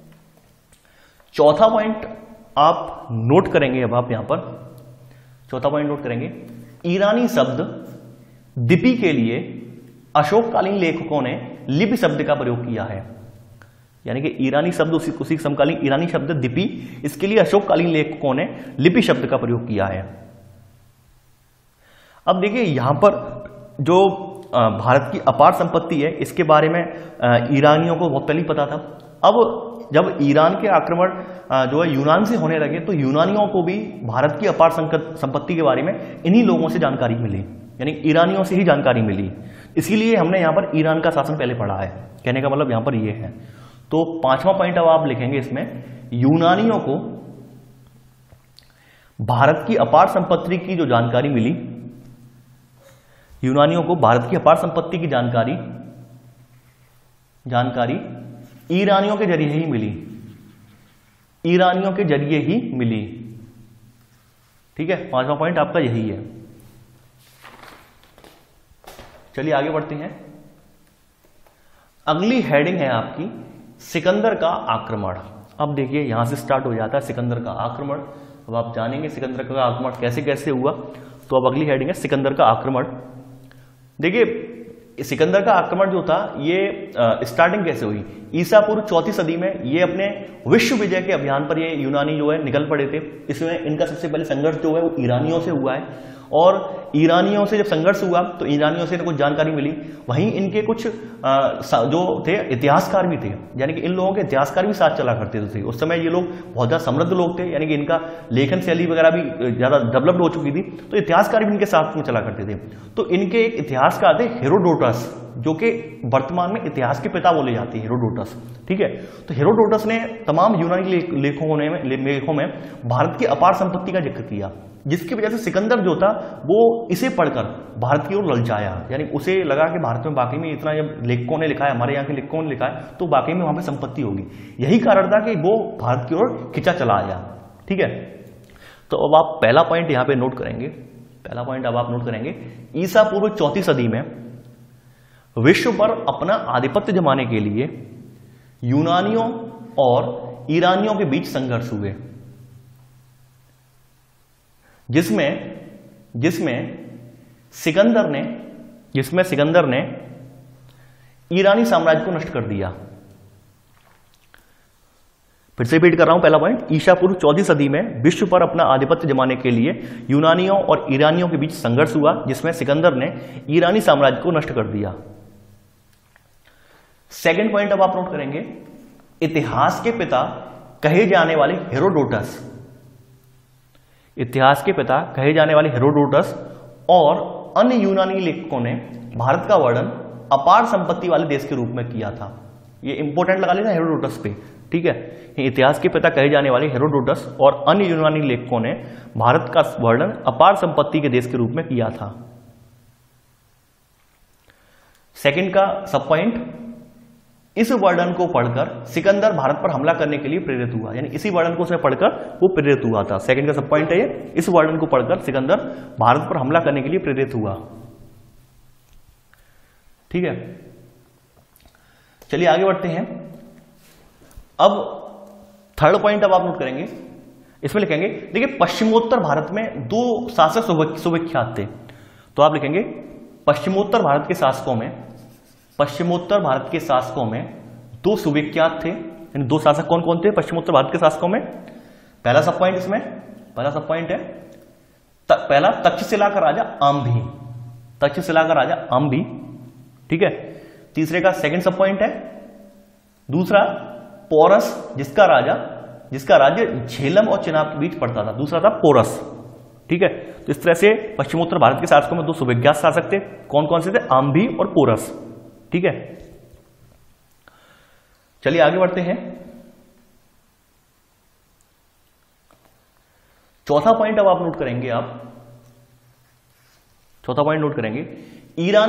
चौथा पॉइंट आप नोट करेंगे, अब आप यहां पर चौथा पॉइंट नोट करेंगे, ईरानी शब्द दिपि के लिए अशोककालीन लेखकों ने लिपि शब्द का प्रयोग किया है। यानी कि ईरानी शब्द उसी समकालीन ईरानी शब्द दिपि, इसके लिए अशोककालीन लेखकों ने लिपि शब्द का प्रयोग किया है। अब देखिए यहां पर जो भारत की अपार संपत्ति है, इसके बारे में ईरानियों को बहुत पहले ही पता था। अब जब ईरान के आक्रमण जो है यूनान से होने लगे, तो यूनानियों को भी भारत की अपार संपत्ति के बारे में इन्हीं लोगों से जानकारी मिली, यानी ईरानियों से ही जानकारी मिली। इसीलिए हमने यहां पर ईरान का शासन पहले पढ़ा है। कहने का मतलब यहां पर यह है। तो पांचवा पॉइंट अब आप लिखेंगे इसमें, यूनानियों को भारत की अपार संपत्ति की जो जानकारी मिली, यूनानियों को भारत की अपार संपत्ति की जानकारी ईरानियों के जरिए ही मिली, ईरानियों के जरिए ही मिली। ठीक है, पांचवा पॉइंट आपका यही है। चलिए आगे बढ़ते हैं। अगली हेडिंग है आपकी सिकंदर का आक्रमण। अब देखिए यहां से स्टार्ट हो जाता है सिकंदर का आक्रमण। अब आप जानेंगे सिकंदर का आक्रमण कैसे कैसे हुआ। तो अब अगली हेडिंग है सिकंदर का आक्रमण। देखिए सिकंदर का आक्रमण जो था ये स्टार्टिंग कैसे हुई, ईसा पूर्व 4वीं सदी में ये अपने विश्व विजय के अभियान पर ये यूनानी जो है निकल पड़े थे। इसमें इनका सबसे पहले संघर्ष जो है वो ईरानियों से हुआ है, और ईरानियों से जब संघर्ष हुआ तो ईरानियों से कुछ जानकारी मिली। वहीं इनके कुछ जो थे इतिहासकार भी थे, यानी कि इन लोगों के इतिहासकार भी साथ चला करते थे। उस समय ये लोग बहुत ज्यादा समृद्ध लोग थे, यानी कि इनका लेखन शैली वगैरह भी ज्यादा डेवलप्ड हो चुकी थी, तो इतिहासकार भी इनके साथ में चला करते थे। तो इनके एक इतिहासकार थे हेरोडोटस, जो कि वर्तमान में इतिहास के पिता बोले जाते हैं, हेरोडोटस। ठीक है, तो हेरोडोटस ने तमाम यूनानी लेखों में भारत की अपार संपत्ति का जिक्र किया, जिसकी वजह से सिकंदर जो था वो इसे पढ़कर भारत की ओर ललचाया। यानी उसे लगा कि भारत में वाकई में इतना जब लेखकों ने लिखा है, हमारे यहाँ के लेखकों ने लिखा है, तो वाकई में वहां पे संपत्ति होगी। यही कारण था कि वो भारत की ओर खिंचा चला आया। ठीक है, तो अब आप पहला पॉइंट यहां पे नोट करेंगे। पहला पॉइंट अब आप नोट करेंगे, ईसा पूर्व 4वीं सदी में विश्व पर अपना आधिपत्य जमाने के लिए यूनानियों और ईरानियों के बीच संघर्ष हुए, जिसमें सिकंदर ने ईरानी साम्राज्य को नष्ट कर दिया। फिर से रिपीट कर रहा हूं पहला पॉइंट, ईसा पूर्व 4वीं सदी में विश्व पर अपना आधिपत्य जमाने के लिए यूनानियों और ईरानियों के बीच संघर्ष हुआ, जिसमें सिकंदर ने ईरानी साम्राज्य को नष्ट कर दिया। सेकंड पॉइंट अब आप नोट करेंगे, इतिहास के पिता कहे जाने वाले हेरोडोटस, इतिहास के पिता कहे जाने वाले हेरोडोटस और अन्य यूनानी लेखकों ने भारत का वर्णन अपार संपत्ति वाले देश के रूप में किया था। ये इंपॉर्टेंट लगा लेना हेरोडोटस पे। ठीक है, इतिहास के पिता कहे जाने वाले हेरोडोटस और अन्य यूनानी लेखकों ने भारत का वर्णन अपार संपत्ति के देश के रूप में किया था। सेकंड का सब पॉइंट, इस वर्णन को पढ़कर सिकंदर भारत पर हमला करने के लिए प्रेरित हुआ। यानी इसी वर्णन को उसने पढ़कर वो प्रेरित हुआ था। सेकंड का सब पॉइंट है ये, इस वर्णन को पढ़कर सिकंदर भारत पर हमला करने के लिए प्रेरित हुआ। ठीक है, चलिए आगे बढ़ते हैं। अब थर्ड पॉइंट अब आप नोट करेंगे, इसमें लिखेंगे, देखिए पश्चिमोत्तर भारत में 2 शासक सुविख्यात थे। तो आप लिखेंगे पश्चिमोत्तर भारत के शासकों में 2 सुविख्यात थे। यानी 2 शासक कौन कौन थे पश्चिमोत्तर भारत के शासकों में? पहला सब पॉइंट इसमें, पहला सब पॉइंट है पहला तक्षशिला का राजा आम्भी, तक्षशिला का राजा आम्भी। ठीक है, तीसरे का सेकंड सब पॉइंट है दूसरा पोरस, जिसका राज्य झेलम और चिनाब के बीच पड़ता था, दूसरा था पोरस। ठीक है, तो इस तरह से पश्चिमोत्तर भारत के शासकों में 2 सुविख्यात शासक थे। कौन कौन से थे? आम्भी और पोरस। ठीक है, चलिए आगे बढ़ते हैं। चौथा पॉइंट अब आप नोट करेंगे, चौथा पॉइंट नोट करेंगे, ईरान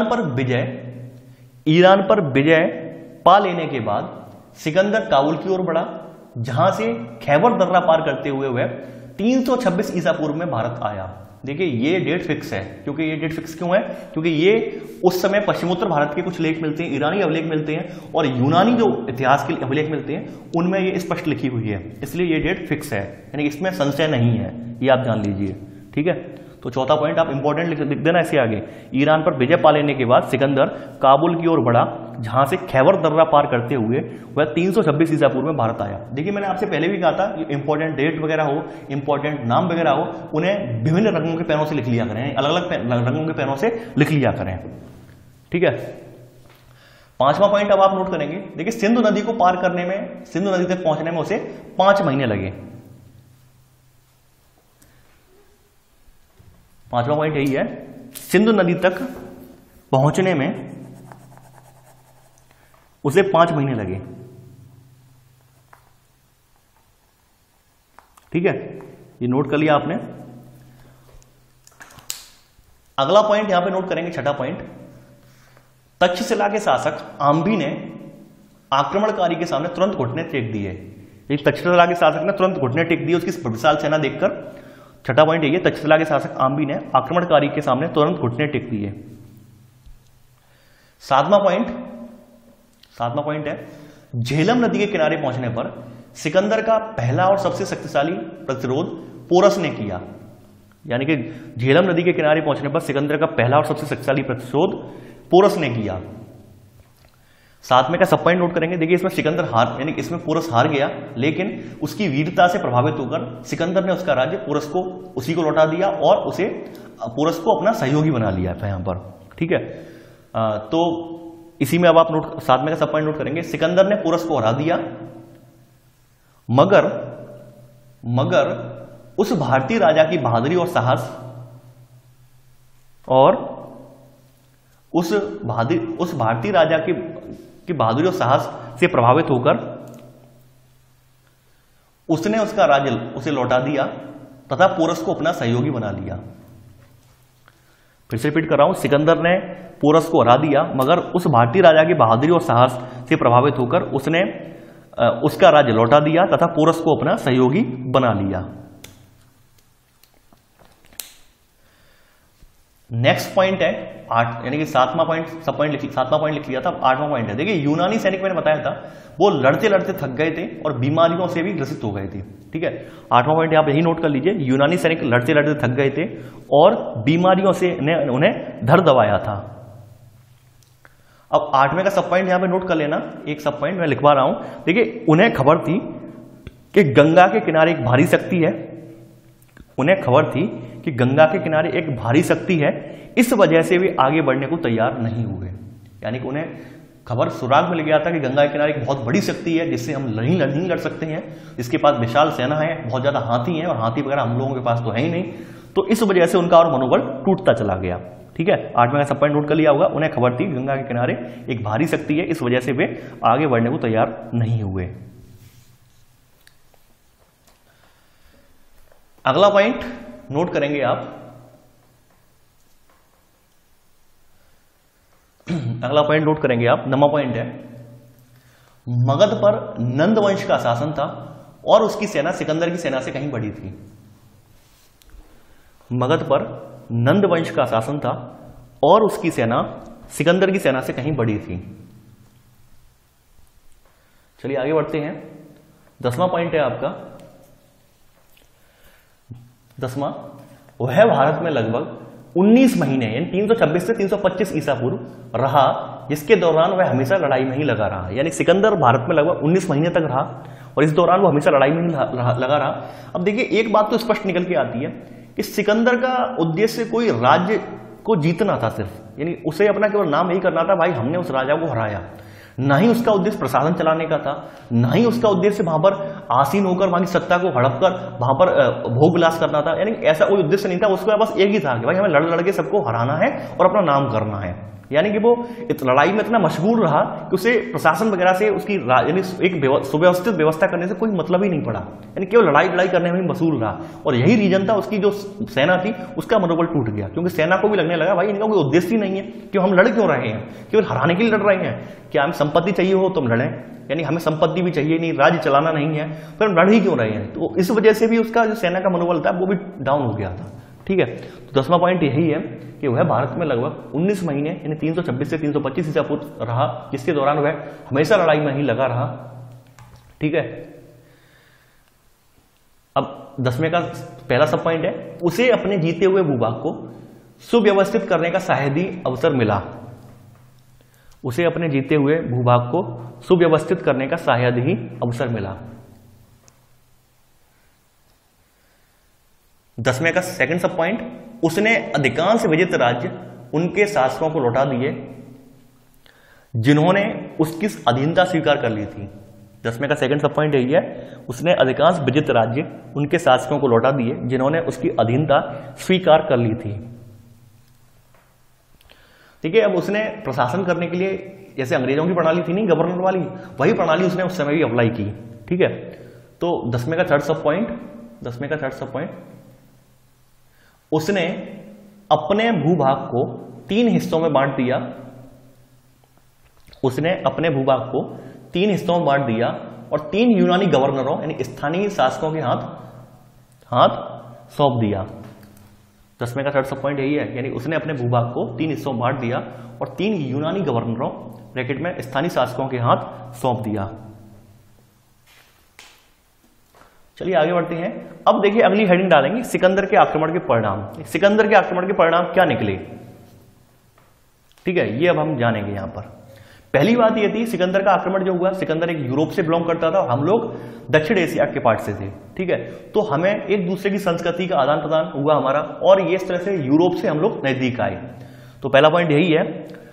पर विजय पा लेने के बाद सिकंदर काबुल की ओर बढ़ा, जहां से खैबर दर्रा पार करते हुए वह 326 ईसा पूर्व में भारत आया। देखिए ये डेट फिक्स है, क्योंकि ये डेट फिक्स क्यों है, क्योंकि ये उस समय पश्चिमोत्तर भारत के कुछ लेख मिलते हैं, ईरानी अभिलेख मिलते हैं और यूनानी जो इतिहास के अभिलेख मिलते हैं उनमें ये स्पष्ट लिखी हुई है, इसलिए ये डेट फिक्स है, यानी इसमें संशय नहीं है, ये आप जान लीजिए। ठीक है, तो चौथा पॉइंट आप इंपॉर्टेंट लिख देना इससे आगे। ईरान पर विजय पा लेने के बाद सिकंदर काबुल की ओर बढ़ा, जहां से खैबर दर्रा पार करते हुए वह 326 ईसा पूर्व में भारत आया। देखिए मैंने आपसे पहले भी कहा था, इंपॉर्टेंट डेट वगैरह हो, इंपॉर्टेंट नाम वगैरह हो, उन्हें विभिन्न रंगों के पेनों से लिख लिया करें, अलग अलग रंगों के पेनों से लिख लिया करें। ठीक है, पांचवा पॉइंट अब आप नोट करेंगे। देखिए सिंधु नदी को पार करने में, सिंधु नदी तक पहुंचने में उसे 5 महीने लगे। पांचवा पॉइंट यही है, सिंधु नदी तक पहुंचने में उसे 5 महीने लगे। ठीक है, ये नोट कर लिया आपने। अगला पॉइंट यहां पे नोट करेंगे, छठा पॉइंट। तक्षशिला के शासक आम्बी ने आक्रमणकारी के सामने तुरंत घुटने टेक दिए। तक्षशिला के शासक ने तुरंत घुटने टेक दिए उसकी विशाल सेना देखकर। छठा पॉइंट यही है, तक्षशिला के शासक आम्बी ने आक्रमणकारी के सामने तुरंत घुटने टेक दिए। सातवां पॉइंट है, झेलम नदी के किनारे पहुंचने पर सिकंदर का पहला और सबसे शक्तिशाली प्रतिरोध पोरस ने किया। यानी कि झेलम नदी के किनारे पहुंचने पर सिकंदर का पहला और सबसे शक्तिशाली प्रतिरोध पोरस ने किया। सातवें का सब पॉइंट नोट करेंगे। देखिए इसमें सिकंदर हार, यानी इसमें पोरस हार गया, लेकिन उसकी वीरता से प्रभावित होकर सिकंदर ने उसका राज्य पोरस को उसी को लौटा दिया और उसे पोरस को अपना सहयोगी बना लिया था यहां पर। ठीक है, तो इसी में अब आप नोट, सातवें का सब पॉइंट नोट करेंगे। सिकंदर ने पोरस को हरा दिया, मगर उस भारतीय राजा की बहादुरी और साहस और उस भारतीय राजा की बहादुरी और साहस से प्रभावित होकर उसने उसका राज्य उसे लौटा दिया तथा पोरस को अपना सहयोगी बना लिया। फिर से रिपीट कर रहा हूं, सिकंदर ने पोरस को हरा दिया, मगर उस भारतीय राजा की बहादुरी और साहस से प्रभावित होकर उसने उसका राज्य लौटा दिया तथा पोरस को अपना सहयोगी बना लिया। नेक्स्ट पॉइंट है 8, यानी कि सातवां पॉइंट लिख लिया था, 8वां पॉइंट है। देखिए यूनानी सैनिक मैंने बताया था वो लड़ते लड़ते थक गए थे और बीमारियों से भी ग्रसित हो गए थे। ठीक है, 8वां पॉइंट आप यही नोट कर लीजिए, यूनानी सैनिक लड़ते लड़ते थक गए थे और बीमारियों से उन्हें धर दबाया था। अब 8वें का सब पॉइंट यहां पे नोट कर लेना, एक सब पॉइंट मैं लिखवा रहा हूं। देखिए उन्हें खबर थी कि गंगा के किनारे एक भारी शक्ति है, उन्हें खबर थी कि गंगा के किनारे एक भारी शक्ति है, इस वजह से वे आगे बढ़ने को तैयार नहीं हुए। यानी कि उन्हें खबर सुराग मिल गया था कि गंगा के किनारे एक बहुत बड़ी शक्ति है जिससे हम नहीं लड़ सकते हैं, इसके पास विशाल सेना है, बहुत ज्यादा हाथी है और हाथी वगैरह हम लोगों के पास तो है ही नहीं, तो इस वजह से उनका और मनोबल टूटता चला गया। ठीक है, 8वें का सब पॉइंट नोट कर लिया होगा, उन्हें खबर थी गंगा के किनारे एक भारी शक्ति है, इस वजह से वे आगे बढ़ने को तैयार नहीं हुए। अगला पॉइंट नोट करेंगे आप, अगला पॉइंट नोट करेंगे आप, 9वां पॉइंट है, मगध पर नंद वंश का शासन था और उसकी सेना सिकंदर की सेना से कहीं बड़ी थी। मगध पर नंद वंश का शासन था और उसकी सेना सिकंदर की सेना से कहीं बड़ी थी। चलिए आगे बढ़ते हैं। 10वां पॉइंट है आपका, 10वां, वह भारत में लगभग 19 महीने यानी 326 से 325 ईसा पूर्व रहा, जिसके दौरान वह हमेशा लड़ाई में ही लगा रहा। यानी सिकंदर भारत में लगभग 19 महीने तक रहा और इस दौरान वो हमेशा लड़ाई में ही लगा रहा। अब देखिए एक बात तो स्पष्ट निकल के आती है कि सिकंदर का उद्देश्य कोई राज्य को जीतना था सिर्फ, यानी उसे अपना केवल नाम यही करना था भाई हमने उस राजा को हराया, ना ही उसका उद्देश्य प्रशासन चलाने का था, ना ही उसका उद्देश्य वहां पर आसीन होकर वहां की सत्ता को हड़प कर वहां पर भोग विलास करना था। यानी ऐसा कोई उद्देश्य नहीं था, उसका बस एक ही था कि भाई हमें लड़ लड़ के सबको हराना है और अपना नाम करना है। यानी कि वो लड़ाई में इतना मशगूल रहा कि उसे प्रशासन वगैरह से उसकी यानी एक सुव्यवस्थित व्यवस्था करने से कोई मतलब ही नहीं पड़ा, यानी केवल लड़ाई करने में मशगूल रहा। और यही रीजन था उसकी जो सेना थी उसका मनोबल टूट गया, क्योंकि सेना को भी लगने लगा भाई इनका कोई उद्देश्य ही नहीं है कि हम लड़ क्यों रहे हैं, केवल हराने के लिए लड़ रहे हैं। क्या हमें संपत्ति चाहिए हो तो हम लड़ें, यानी हमें संपत्ति भी चाहिए नहीं, राज्य चलाना नहीं है, फिर हम लड़ ही क्यों रहे हैं। तो इस वजह से भी उसका जो सेना का मनोबल था वो भी डाउन हो गया था। ठीक है, तो 10वां पॉइंट यही है कि वह भारत में लगभग 19 महीने यानी 326 से 325 ईसा पूर्व रहा, जिसके दौरान वह हमेशा लड़ाई में ही लगा रहा। ठीक है, अब 10वें का पहला सब पॉइंट है, उसे अपने जीते हुए भूभाग को सुव्यवस्थित करने का शायद ही अवसर मिला। उसे अपने जीते हुए भूभाग को सुव्यवस्थित करने का शायद ही अवसर मिला। 10वें का सेकंड सब पॉइंट, उसने अधिकांश विजित राज्य उनके शासकों को लौटा दिए जिन्होंने उसकी अधीनता स्वीकार कर ली थी। 10वें का सेकंड सब पॉइंट यही है, उसने अधिकांश विजित राज्य उनके शासकों को लौटा दिए जिन्होंने उसकी अधीनता स्वीकार कर ली थी। ठीक है, अब उसने प्रशासन करने के लिए जैसे अंग्रेजों की प्रणाली थी नहीं गवर्नर वाली, वही प्रणाली उसने उस समय भी अप्लाई की। ठीक है, तो 10वें का थर्ड सब पॉइंट, उसने अपने भूभाग को 3 हिस्सों में बांट दिया। उसने अपने भूभाग को 3 हिस्सों में बांट दिया और 3 यूनानी गवर्नरों यानी स्थानीय शासकों के हाथ सौंप दिया। 10वें का थर्ड सब पॉइंट यही है, यानी उसने अपने भूभाग को 3 हिस्सों में बांट दिया और 3 यूनानी गवर्नरों ब्रैकेट में स्थानीय शासकों के हाथ सौंप दिया। चलिए आगे बढ़ते हैं। अब देखिए अगली हेडिंग डालेंगे सिकंदर के आक्रमण के परिणाम। सिकंदर के आक्रमण के परिणाम क्या निकले, ठीक है, ये अब हम जानेंगे। यहां पर पहली बात ये थी, सिकंदर का आक्रमण जो हुआ, सिकंदर एक यूरोप से बिलोंग करता था, हम लोग दक्षिण एशिया के पार्ट से थे। ठीक है, तो हमें एक दूसरे की संस्कृति का आदान प्रदान हुआ हमारा, और ये इस तरह से यूरोप से हम लोग नजदीक आए। तो पहला पॉइंट यही है,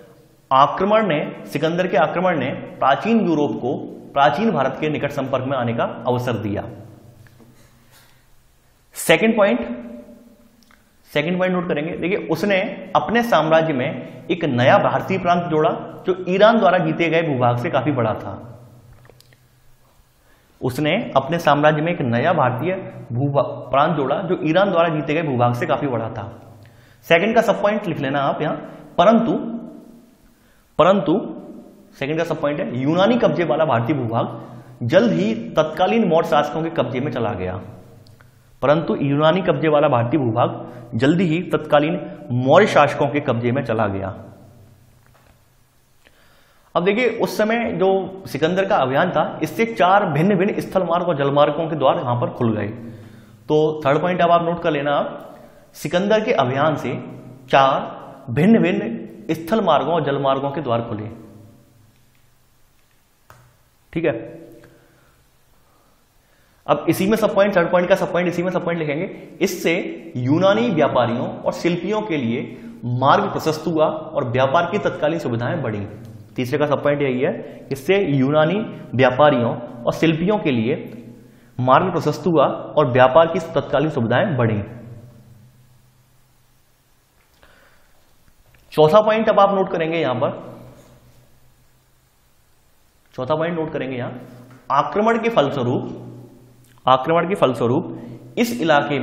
सिकंदर के आक्रमण ने प्राचीन यूरोप को प्राचीन भारत के निकट संपर्क में आने का अवसर दिया। सेकंड पॉइंट नोट करेंगे। देखिए, उसने अपने साम्राज्य में एक नया भारतीय प्रांत जोड़ा जो ईरान द्वारा जीते गए भूभाग से काफी बड़ा था। उसने अपने साम्राज्य में एक नया भारतीय प्रांत जोड़ा जो ईरान द्वारा जीते गए भूभाग से काफी बड़ा था। सेकंड का सब पॉइंट लिख लेना आप यहां, परंतु सेकंड का सब पॉइंट है, यूनानी कब्जे वाला भारतीय भूभाग जल्द ही तत्कालीन मौर्य शासकों के कब्जे में चला गया। परंतु यूनानी कब्जे वाला भारतीय भूभाग जल्दी ही तत्कालीन मौर्य शासकों के कब्जे में चला गया। अब देखिए, उस समय जो सिकंदर का अभियान था, इससे 4 भिन्न भिन्न स्थल मार्ग और जलमार्गों के द्वार यहां पर खुल गए। तो थर्ड पॉइंट अब आप नोट कर लेना, सिकंदर के अभियान से 4 भिन्न भिन्न स्थल मार्गों और जलमार्गों के द्वार खुले। ठीक है, अब इसी में सब पॉइंट, थर्ड पॉइंट का सब पॉइंट इसी में सब पॉइंट लिखेंगे। इससे यूनानी व्यापारियों और शिल्पियों के लिए मार्ग प्रशस्त हुआ और व्यापार की तत्कालीन सुविधाएं बढ़ी। तीसरे का सब पॉइंट यही है, इससे यूनानी व्यापारियों और शिल्पियों के लिए मार्ग प्रशस्त हुआ और व्यापार की तत्कालीन सुविधाएं बढ़ी। चौथा पॉइंट अब आप नोट करेंगे यहां पर, चौथा पॉइंट नोट करेंगे यहां, आक्रमण के फलस्वरूप इस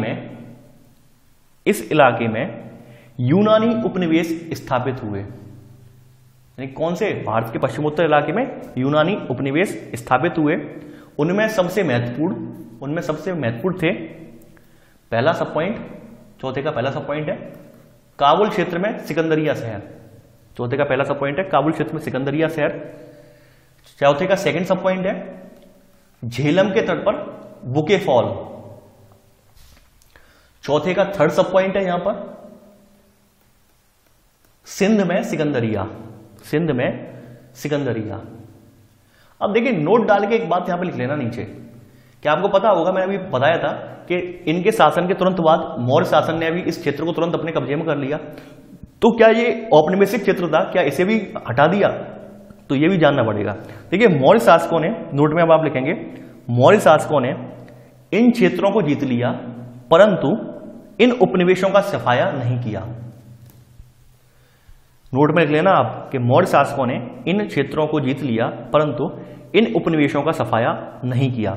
इलाके में यूनानी उपनिवेश स्थापित हुए। यानी कौन से, भारत के पश्चिमोत्तर इलाके में यूनानी उपनिवेश स्थापित हुए। उनमें सबसे महत्वपूर्ण थे, पहला सब पॉइंट, चौथे का पहला सब पॉइंट है काबुल क्षेत्र में सिकंदरिया शहर। चौथे का पहला सब पॉइंट है काबुल क्षेत्र में सिकंदरिया शहर। चौथे का सेकंड सब पॉइंट है झेलम के तट पर बुके फॉल। चौथे का थर्ड सब पॉइंट है यहां पर सिंध में सिकंदरिया। अब देखिए, नोट डाल के एक बात यहां पे लिख लेना नीचे। क्या आपको पता होगा, मैंने अभी बताया था कि इनके शासन के तुरंत बाद मौर्य शासन ने अभी इस क्षेत्र को तुरंत अपने कब्जे में कर लिया। तो क्या ये औपनिवेशिक क्षेत्र था, क्या इसे भी हटा दिया? तो ये भी जानना पड़ेगा। देखिए, मौर्य शासकों ने, नोट में अब आप लिखेंगे, मौर्य शासकों ने इन क्षेत्रों को जीत लिया परंतु इन उपनिवेशों का सफाया नहीं किया। नोट में लिख लेना आप कि मौर्य शासकों ने इन क्षेत्रों को जीत लिया परंतु इन उपनिवेशों का सफाया नहीं किया।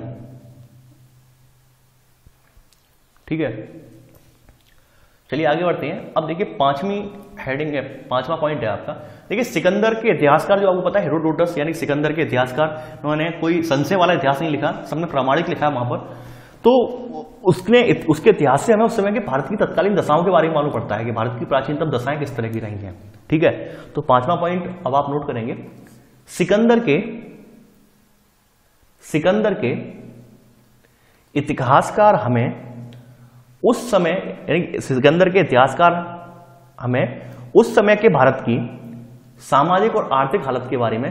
ठीक है, चलिए आगे बढ़ते हैं। अब देखिए, पांचवी हेडिंग है, पांचवा पॉइंट है आपका। देखिए, सिकंदर के इतिहासकार जो आपको पता है हेरोडोटस, यानी सिकंदर के इतिहासकार, उन्होंने कोई संशय वाला इतिहास नहीं लिखा, सबने प्रामाणिक लिखा है वहां पर। तो उसके इतिहास से हमें उस समय के भारत की तत्कालीन दशाओं के बारे में मालूम पड़ता है कि भारत की प्राचीनतम दशाएं किस तरह की रही हैं। ठीक है, तो 5वां पॉइंट अब आप नोट करेंगे, सिकंदर के इतिहासकार हमें उस समय, यानी सिकंदर के इतिहासकार हमें उस समय के भारत की सामाजिक और आर्थिक हालत के बारे में,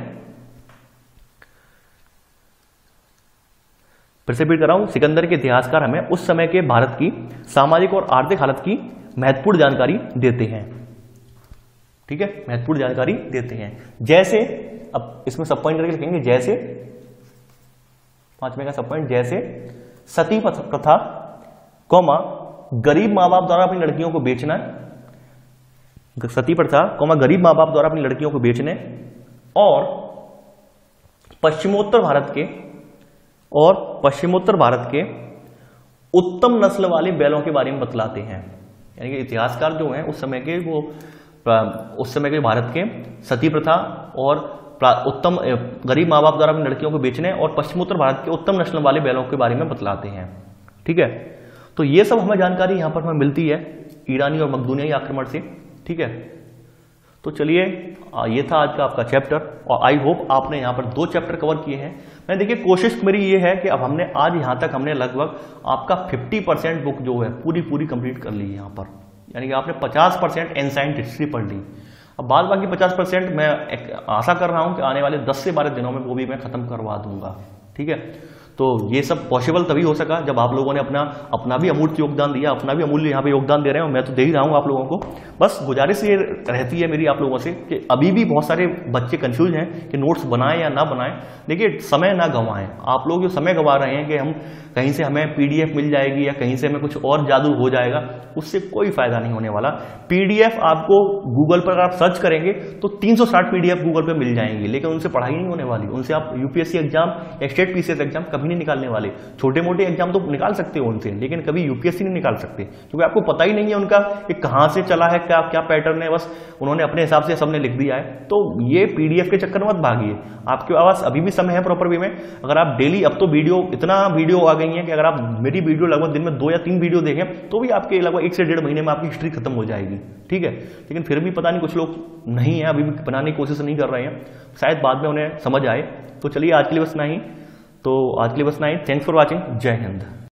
फिर से रिपीट कर रहा हूं, सिकंदर के इतिहासकार हमें उस समय के भारत की सामाजिक और आर्थिक हालत की महत्वपूर्ण जानकारी देते हैं। ठीक है, महत्वपूर्ण जानकारी देते हैं। जैसे, अब इसमें सब पॉइंट करके लिखेंगे, जैसे 5वें का सब पॉइंट, जैसे सती प्रथा, कौमा गरीब मां बाप द्वारा अपनी लड़कियों को बेचना, सती प्रथा, कौमा गरीब मां बाप द्वारा अपनी लड़कियों को बेचने, और पश्चिमोत्तर भारत के उत्तम नस्ल वाले बैलों के बारे में बतलाते हैं। यानी कि इतिहासकार जो हैं उस समय के भारत के सती प्रथा और उत्तम गरीब माँ बाप द्वारा अपनी लड़कियों को बेचने और पश्चिमोत्तर भारत के उत्तम नस्ल वाले बैलों के बारे में बतलाते हैं। ठीक है, तो ये सब हमें जानकारी यहां पर हमें मिलती है ईरानी और मकदूनियाई आक्रमण से। ठीक है, तो चलिए ये था आज का आपका चैप्टर, और आई होप आपने यहाँ पर 2 चैप्टर कवर किए हैं। मैं देखिए कोशिश मेरी ये है कि अब हमने आज यहाँ तक हमने लगभग आपका 50% बुक जो है पूरी कंप्लीट कर ली है यहाँ पर, यानी कि आपने 50% एंसाइंट हिस्ट्री पढ़ ली। अब बाद बाकी 50% मैं आशा कर रहा हूँ कि आने वाले 10 से 12 दिनों में वो भी मैं खत्म करवा दूंगा। ठीक है, तो ये सब पॉसिबल तभी हो सका जब आप लोगों ने अपना भी अमूल्य योगदान दिया, अपना भी अमूल्य यहाँ पे योगदान दे रहे हैं, और मैं तो दे ही रहा हूँ आप लोगों को। बस गुजारिश ये रहती है मेरी आप लोगों से कि अभी भी बहुत सारे बच्चे कंफ्यूज हैं कि नोट्स बनाएं या ना बनाएं। देखिए, समय ना गंवाएं। आप लोग जो समय गंवा रहे हैं कि हम कहीं से हमें PDF मिल जाएगी या कहीं से हमें कुछ और जादू हो जाएगा, उससे कोई फायदा नहीं होने वाला। PDF आपको गूगल पर अगर आप सर्च करेंगे तो 360 PDF गूगल पर मिल जाएंगी, लेकिन उनसे पढ़ाई नहीं होने वाली। उनसे आप UPSC एग्जाम या स्टेट PCS एग्जाम कभी नहीं निकालने वाले। छोटे मोटे एग्जाम तो निकाल सकते हो उनसे, लेकिन कभी UPSC नहीं निकाल सकते, क्योंकि आपको पता ही नहीं है उनका कि कहां से चला है, क्या क्या पैटर्न है। बस उन्होंने अपने हिसाब से सबने लिख दिया है। तो ये PDF के चक्कर में मत भागिए, आपके पास अभी भी समय है प्रॉपर वे में। अगर आप डेली, अब तो इतना वीडियो आ गई है कि अगर आप मेरी वीडियो लगभग दिन में 2 या 3 वीडियो देखें तो भी आपके लगभग 1 से 1.5 महीने में आपकी हिस्ट्री खत्म हो जाएगी। ठीक है, लेकिन फिर भी पता नहीं कुछ लोग नहीं है, अभी भी बनाने की कोशिश नहीं कर रहे हैं, शायद बाद में उन्हें समझ आए। तो चलिए आज के लिए बस इतना ही। Thanks for watching. जय हिंद।